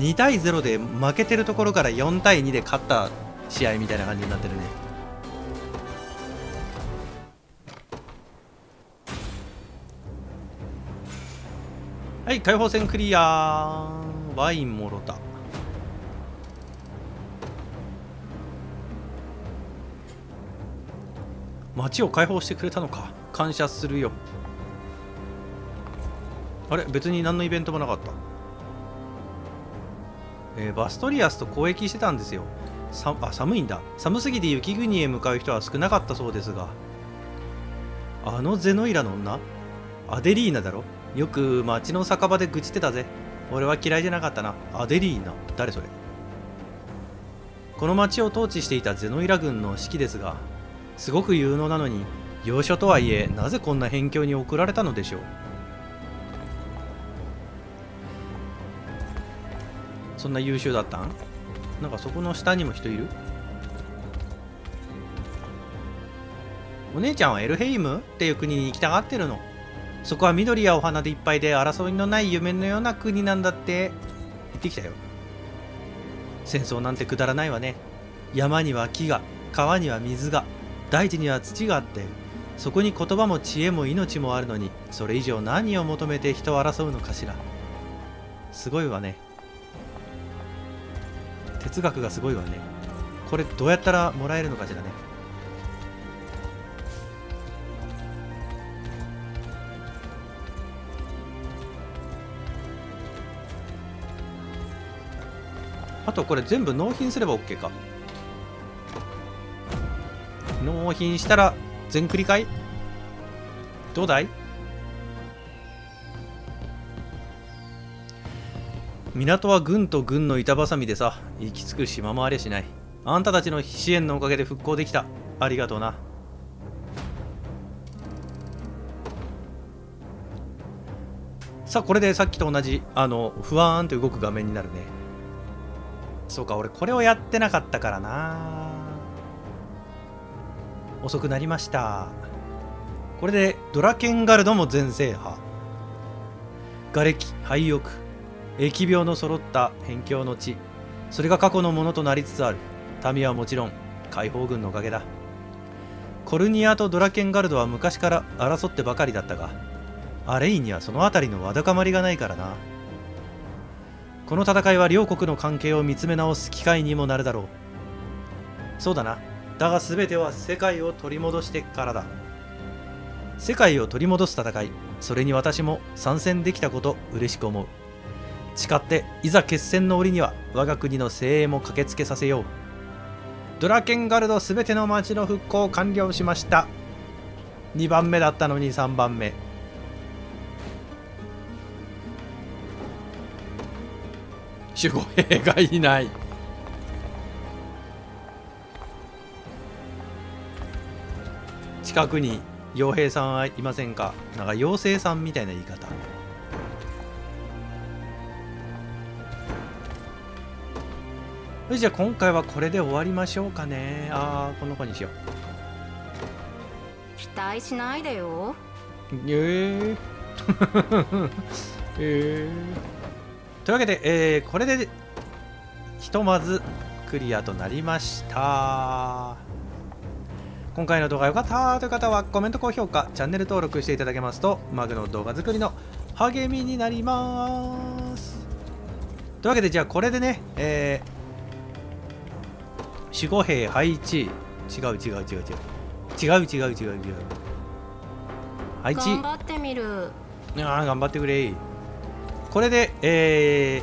にたいゼロで負けてるところからよんたいにで勝った試合みたいな感じになってるね。はい、解放戦クリア。ワインもろた。街を解放してくれたのか。感謝するよ。あれ、別に何のイベントもなかった。えー、バストリアスと交易してたんですよ。さあ、寒いんだ。寒すぎて雪国へ向かう人は少なかったそうですが、あのゼノイラの女アデリーナだろ。よく街の酒場で愚痴ってたぜ。俺は嫌いじゃなかったな。アデリーナ、誰それ。この街を統治していたゼノイラ軍の指揮ですが、すごく有能なのに要所とはいえなぜこんな辺境に送られたのでしょう。そんな優秀だったん？なんかそこの下にも人いる？お姉ちゃんはエルヘイムっていう国に行きたがってるの。そこは緑やお花でいっぱいで争いのない夢のような国なんだって。行ってきたよ。戦争なんてくだらないわね。山には木が、川には水が、大地には土があって、そこに言葉も知恵も命もあるのに、それ以上何を求めて人を争うのかしら。すごいわね。哲学がすごいわね。これどうやったらもらえるのかしらね。あとこれ全部納品すれば OK か。納品したら全クリかい？どうだい？港は軍と軍の板挟みでさ、行き着く島もありゃしない。あんたたちの支援のおかげで復興できた。ありがとうな。さあこれでさっきと同じあのふわーんと動く画面になるね。そうか、俺これをやってなかったからな。遅くなりました。これでドラケンガルドも全制覇。瓦礫、廃屋、疫病の揃った辺境の地、それが過去のものとなりつつある。民はもちろん解放軍のおかげだ。コルニアとドラケンガルドは昔から争ってばかりだったが、アレインにはそのあたりのわだかまりがないからな。この戦いは両国の関係を見つめ直す機会にもなるだろう。そうだな。だが全ては世界を取り戻してからだ。世界を取り戻す戦い、それに私も参戦できたこと嬉しく思う。誓っていざ決戦の折には我が国の精鋭も駆けつけさせよう。ドラケンガルド全ての町の復興完了しました。にばんめだったのにさんばんめ。守護兵がいない。近くに傭兵さんはいませんか？なんか妖精さんみたいな言い方。じゃあ今回はこれで終わりましょうかね。ああ、この子にしよう。 期待しないでよ。 えー、えー、というわけで、えー、これでひとまずクリアとなりました。今回の動画良かったという方はコメント、高評価、チャンネル登録していただけますとマグの動画作りの励みになります。というわけでじゃあこれでね、えー、守護兵配置、違う違う違う違う違う違う違う違う違う配置、 頑張ってみる。 ああ頑張ってくれ。これで、えー、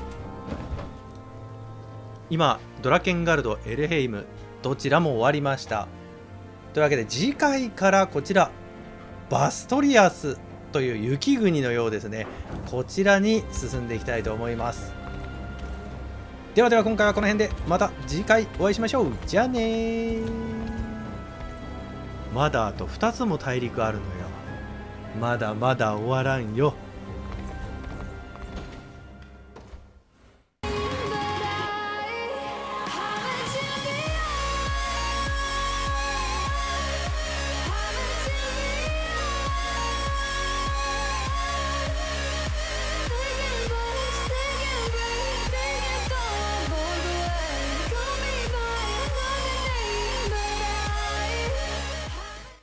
今ドラケンガルド、エルヘイムどちらも終わりました。というわけで次回からこちらバストリアスという雪国のようですね。こちらに進んでいきたいと思います。ではでは今回はこの辺で、また次回お会いしましょう。じゃあねー。まだあとふたつも大陸あるのよ。まだまだ終わらんよ。